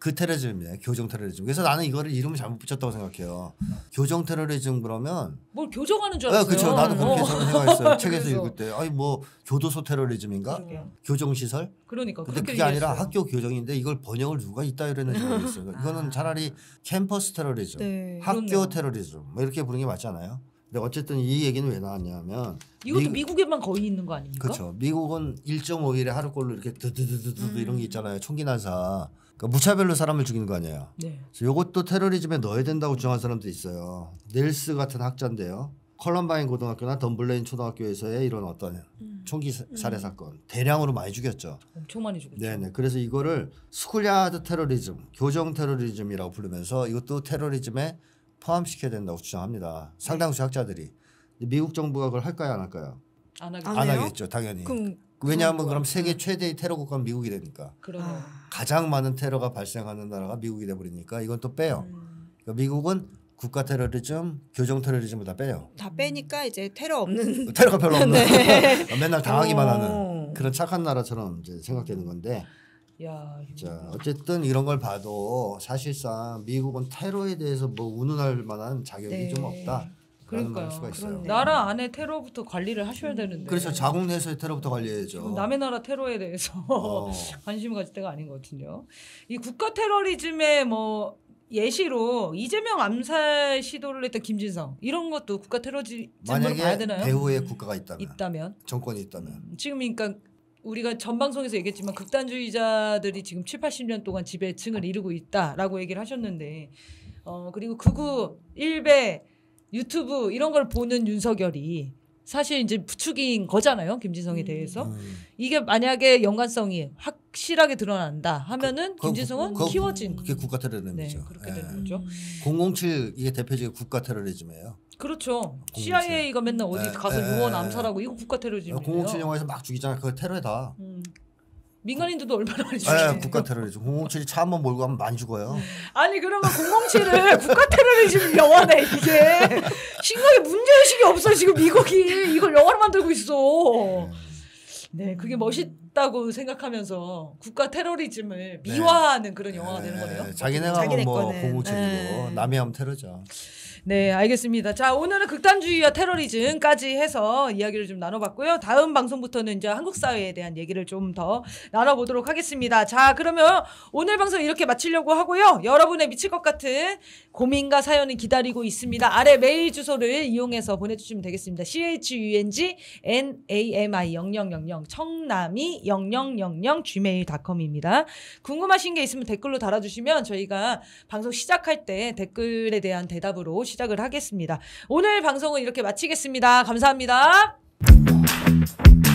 그 테러리즘이에요. 교정 테러리즘. 그래서 나는 이거를 이름을 잘못 붙였다고 생각해요. 교정 테러리즘 그러면 뭘 교정하는 줄 네, 알았어요. 그렇죠. 나도 그렇게 어. 저는 생각했어요. 책에서 그래서. 읽을 때. 아니 뭐 교도소 테러리즘인가? 그러게요. 교정 시설? 그러니까 근데 그렇게 그게 아니라 얘기했어요. 학교 교정인데 이걸 번역을 누가 이따 이랬는지 모르겠어요. 이거는 차라리 캠퍼스 테러리즘, 네. 학교 그렇네요. 테러리즘 뭐 이렇게 부르는 게 맞잖아요. 근데 어쨌든 이 얘기는 왜 나왔냐면 이것도 미- 미국에만 거의 있는 거 아닙니까? 그렇죠. 미국은 일 점 오 일에 하루꼴로 이렇게 드드드드드 음. 이런 게 있잖아요. 총기 난사. 그러니까 무차별로 사람을 죽이는 거 아니에요. 네. 그래서 이것도 테러리즘에 넣어야 된다고 주장하는 사람도 있어요. 넬스 같은 학자인데요. 컬럼바인 고등학교나 덤블레인 초등학교에서의 이런 어떤 음. 총기 사- 살해 사건 대량으로 많이 죽였죠. 엄청 많이 죽었죠. 네네. 그래서 이거를 스쿨야드 테러리즘, 교정 테러리즘이라고 부르면서 이것도 테러리즘에 포함시켜야 된다고 주장합니다. 상당수 학자들이. 미국 정부가 그걸 할까요, 안 할까요? 안 하겠. 안 안 해요? 하겠죠, 당연히. 그럼 왜냐하면 그건 그럼 뭐야? 세계 최대의 테러 국가는 미국이 되니까 그러네요. 아. 가장 많은 테러가 발생하는 나라가 미국이 돼 버리니까 이건 또 빼요. 음. 그러니까 미국은 국가 테러리즘, 교정 테러리즘을 다 빼요. 다 빼니까 이제 테러 없는 테러가 별로 없는 네. 맨날 당하기만 오. 하는 그런 착한 나라처럼 이제 생각되는 건데 야, 자 어쨌든 이런 걸 봐도 사실상 미국은 테러에 대해서 뭐 운운할 만한 자격이 네. 좀 없다. 그런 말 그러니까요. 할 수가 있어요. 그렇네. 나라 안에 테러부터 관리를 하셔야 되는데. 그래서 자국 내에서의 테러부터 관리해야죠. 지금 남의 나라 테러에 대해서 어. 관심을 가질 때가 아닌 것 같은데요. 이 국가 테러리즘의 뭐 예시로 이재명 암살 시도를 했던 김진성 이런 것도 국가 테러리즘으로 봐야 만약에 되나요? 배후에 국가가 있다면, 있다면 정권이 있다면. 음, 지금 그러니까 우리가 전 방송에서 얘기했지만 극단주의자들이 지금 칠, 팔십 년 동안 지배층을 이루고 있다라고 얘기를 하셨는데 어 그리고 극우 일베 유튜브 이런 걸 보는 윤석열이 사실 이제 부추긴 거잖아요. 김진성에 음. 대해서. 음. 이게 만약에 연관성이 확실하게 드러난다 하면은 그거 김진성은 그거 키워진 그게 국가 테러리즘이죠. 네, 그렇게 예. 되는 거죠. 공공칠 이게 대표적인 국가 테러리즘이에요. 그렇죠. 공공칠. 씨아이에이가 맨날 어디 에, 가서 에, 요원 에. 암살하고 이거 국가 테러리즘이에요. 공공칠 영화에서 막 죽이잖아요. 그거 테러다. 음. 민간인들도 얼마나 많이 예, 죽이는데요. 국가 테러리즘. 공공칠이 차 한 번 몰고 가면 많이 죽어요. 아니 그러면 공공칠을 국가 테러리즘 영화네 이게. 심각하게 문제의식이 없어 지금 미국이 이걸 영화로 만들고 있어. 네, 그게 멋있다고 생각하면서 국가 테러리즘을 미화하는 그런 영화가 되는 거네요. 예, 자기네가 자기네 뭐 거는. 공공칠이고 네. 남이 하면 테러죠. 네, 알겠습니다. 자, 오늘은 극단주의와 테러리즘까지 해서 이야기를 좀 나눠봤고요. 다음 방송부터는 이제 한국 사회에 대한 얘기를 좀 더 나눠보도록 하겠습니다. 자, 그러면 오늘 방송 이렇게 마치려고 하고요. 여러분의 미칠 것 같은 고민과 사연이 기다리고 있습니다. 아래 메일 주소를 이용해서 보내주시면 되겠습니다. 씨에이치유엔지 엔에이엠아이 영영영영 청남이 영영영영 지메일 닷컴입니다. 궁금하신 게 있으면 댓글로 달아주시면 저희가 방송 시작할 때 댓글에 대한 대답으로 시작을 하겠습니다. 오늘 방송은 이렇게 마치겠습니다. 감사합니다.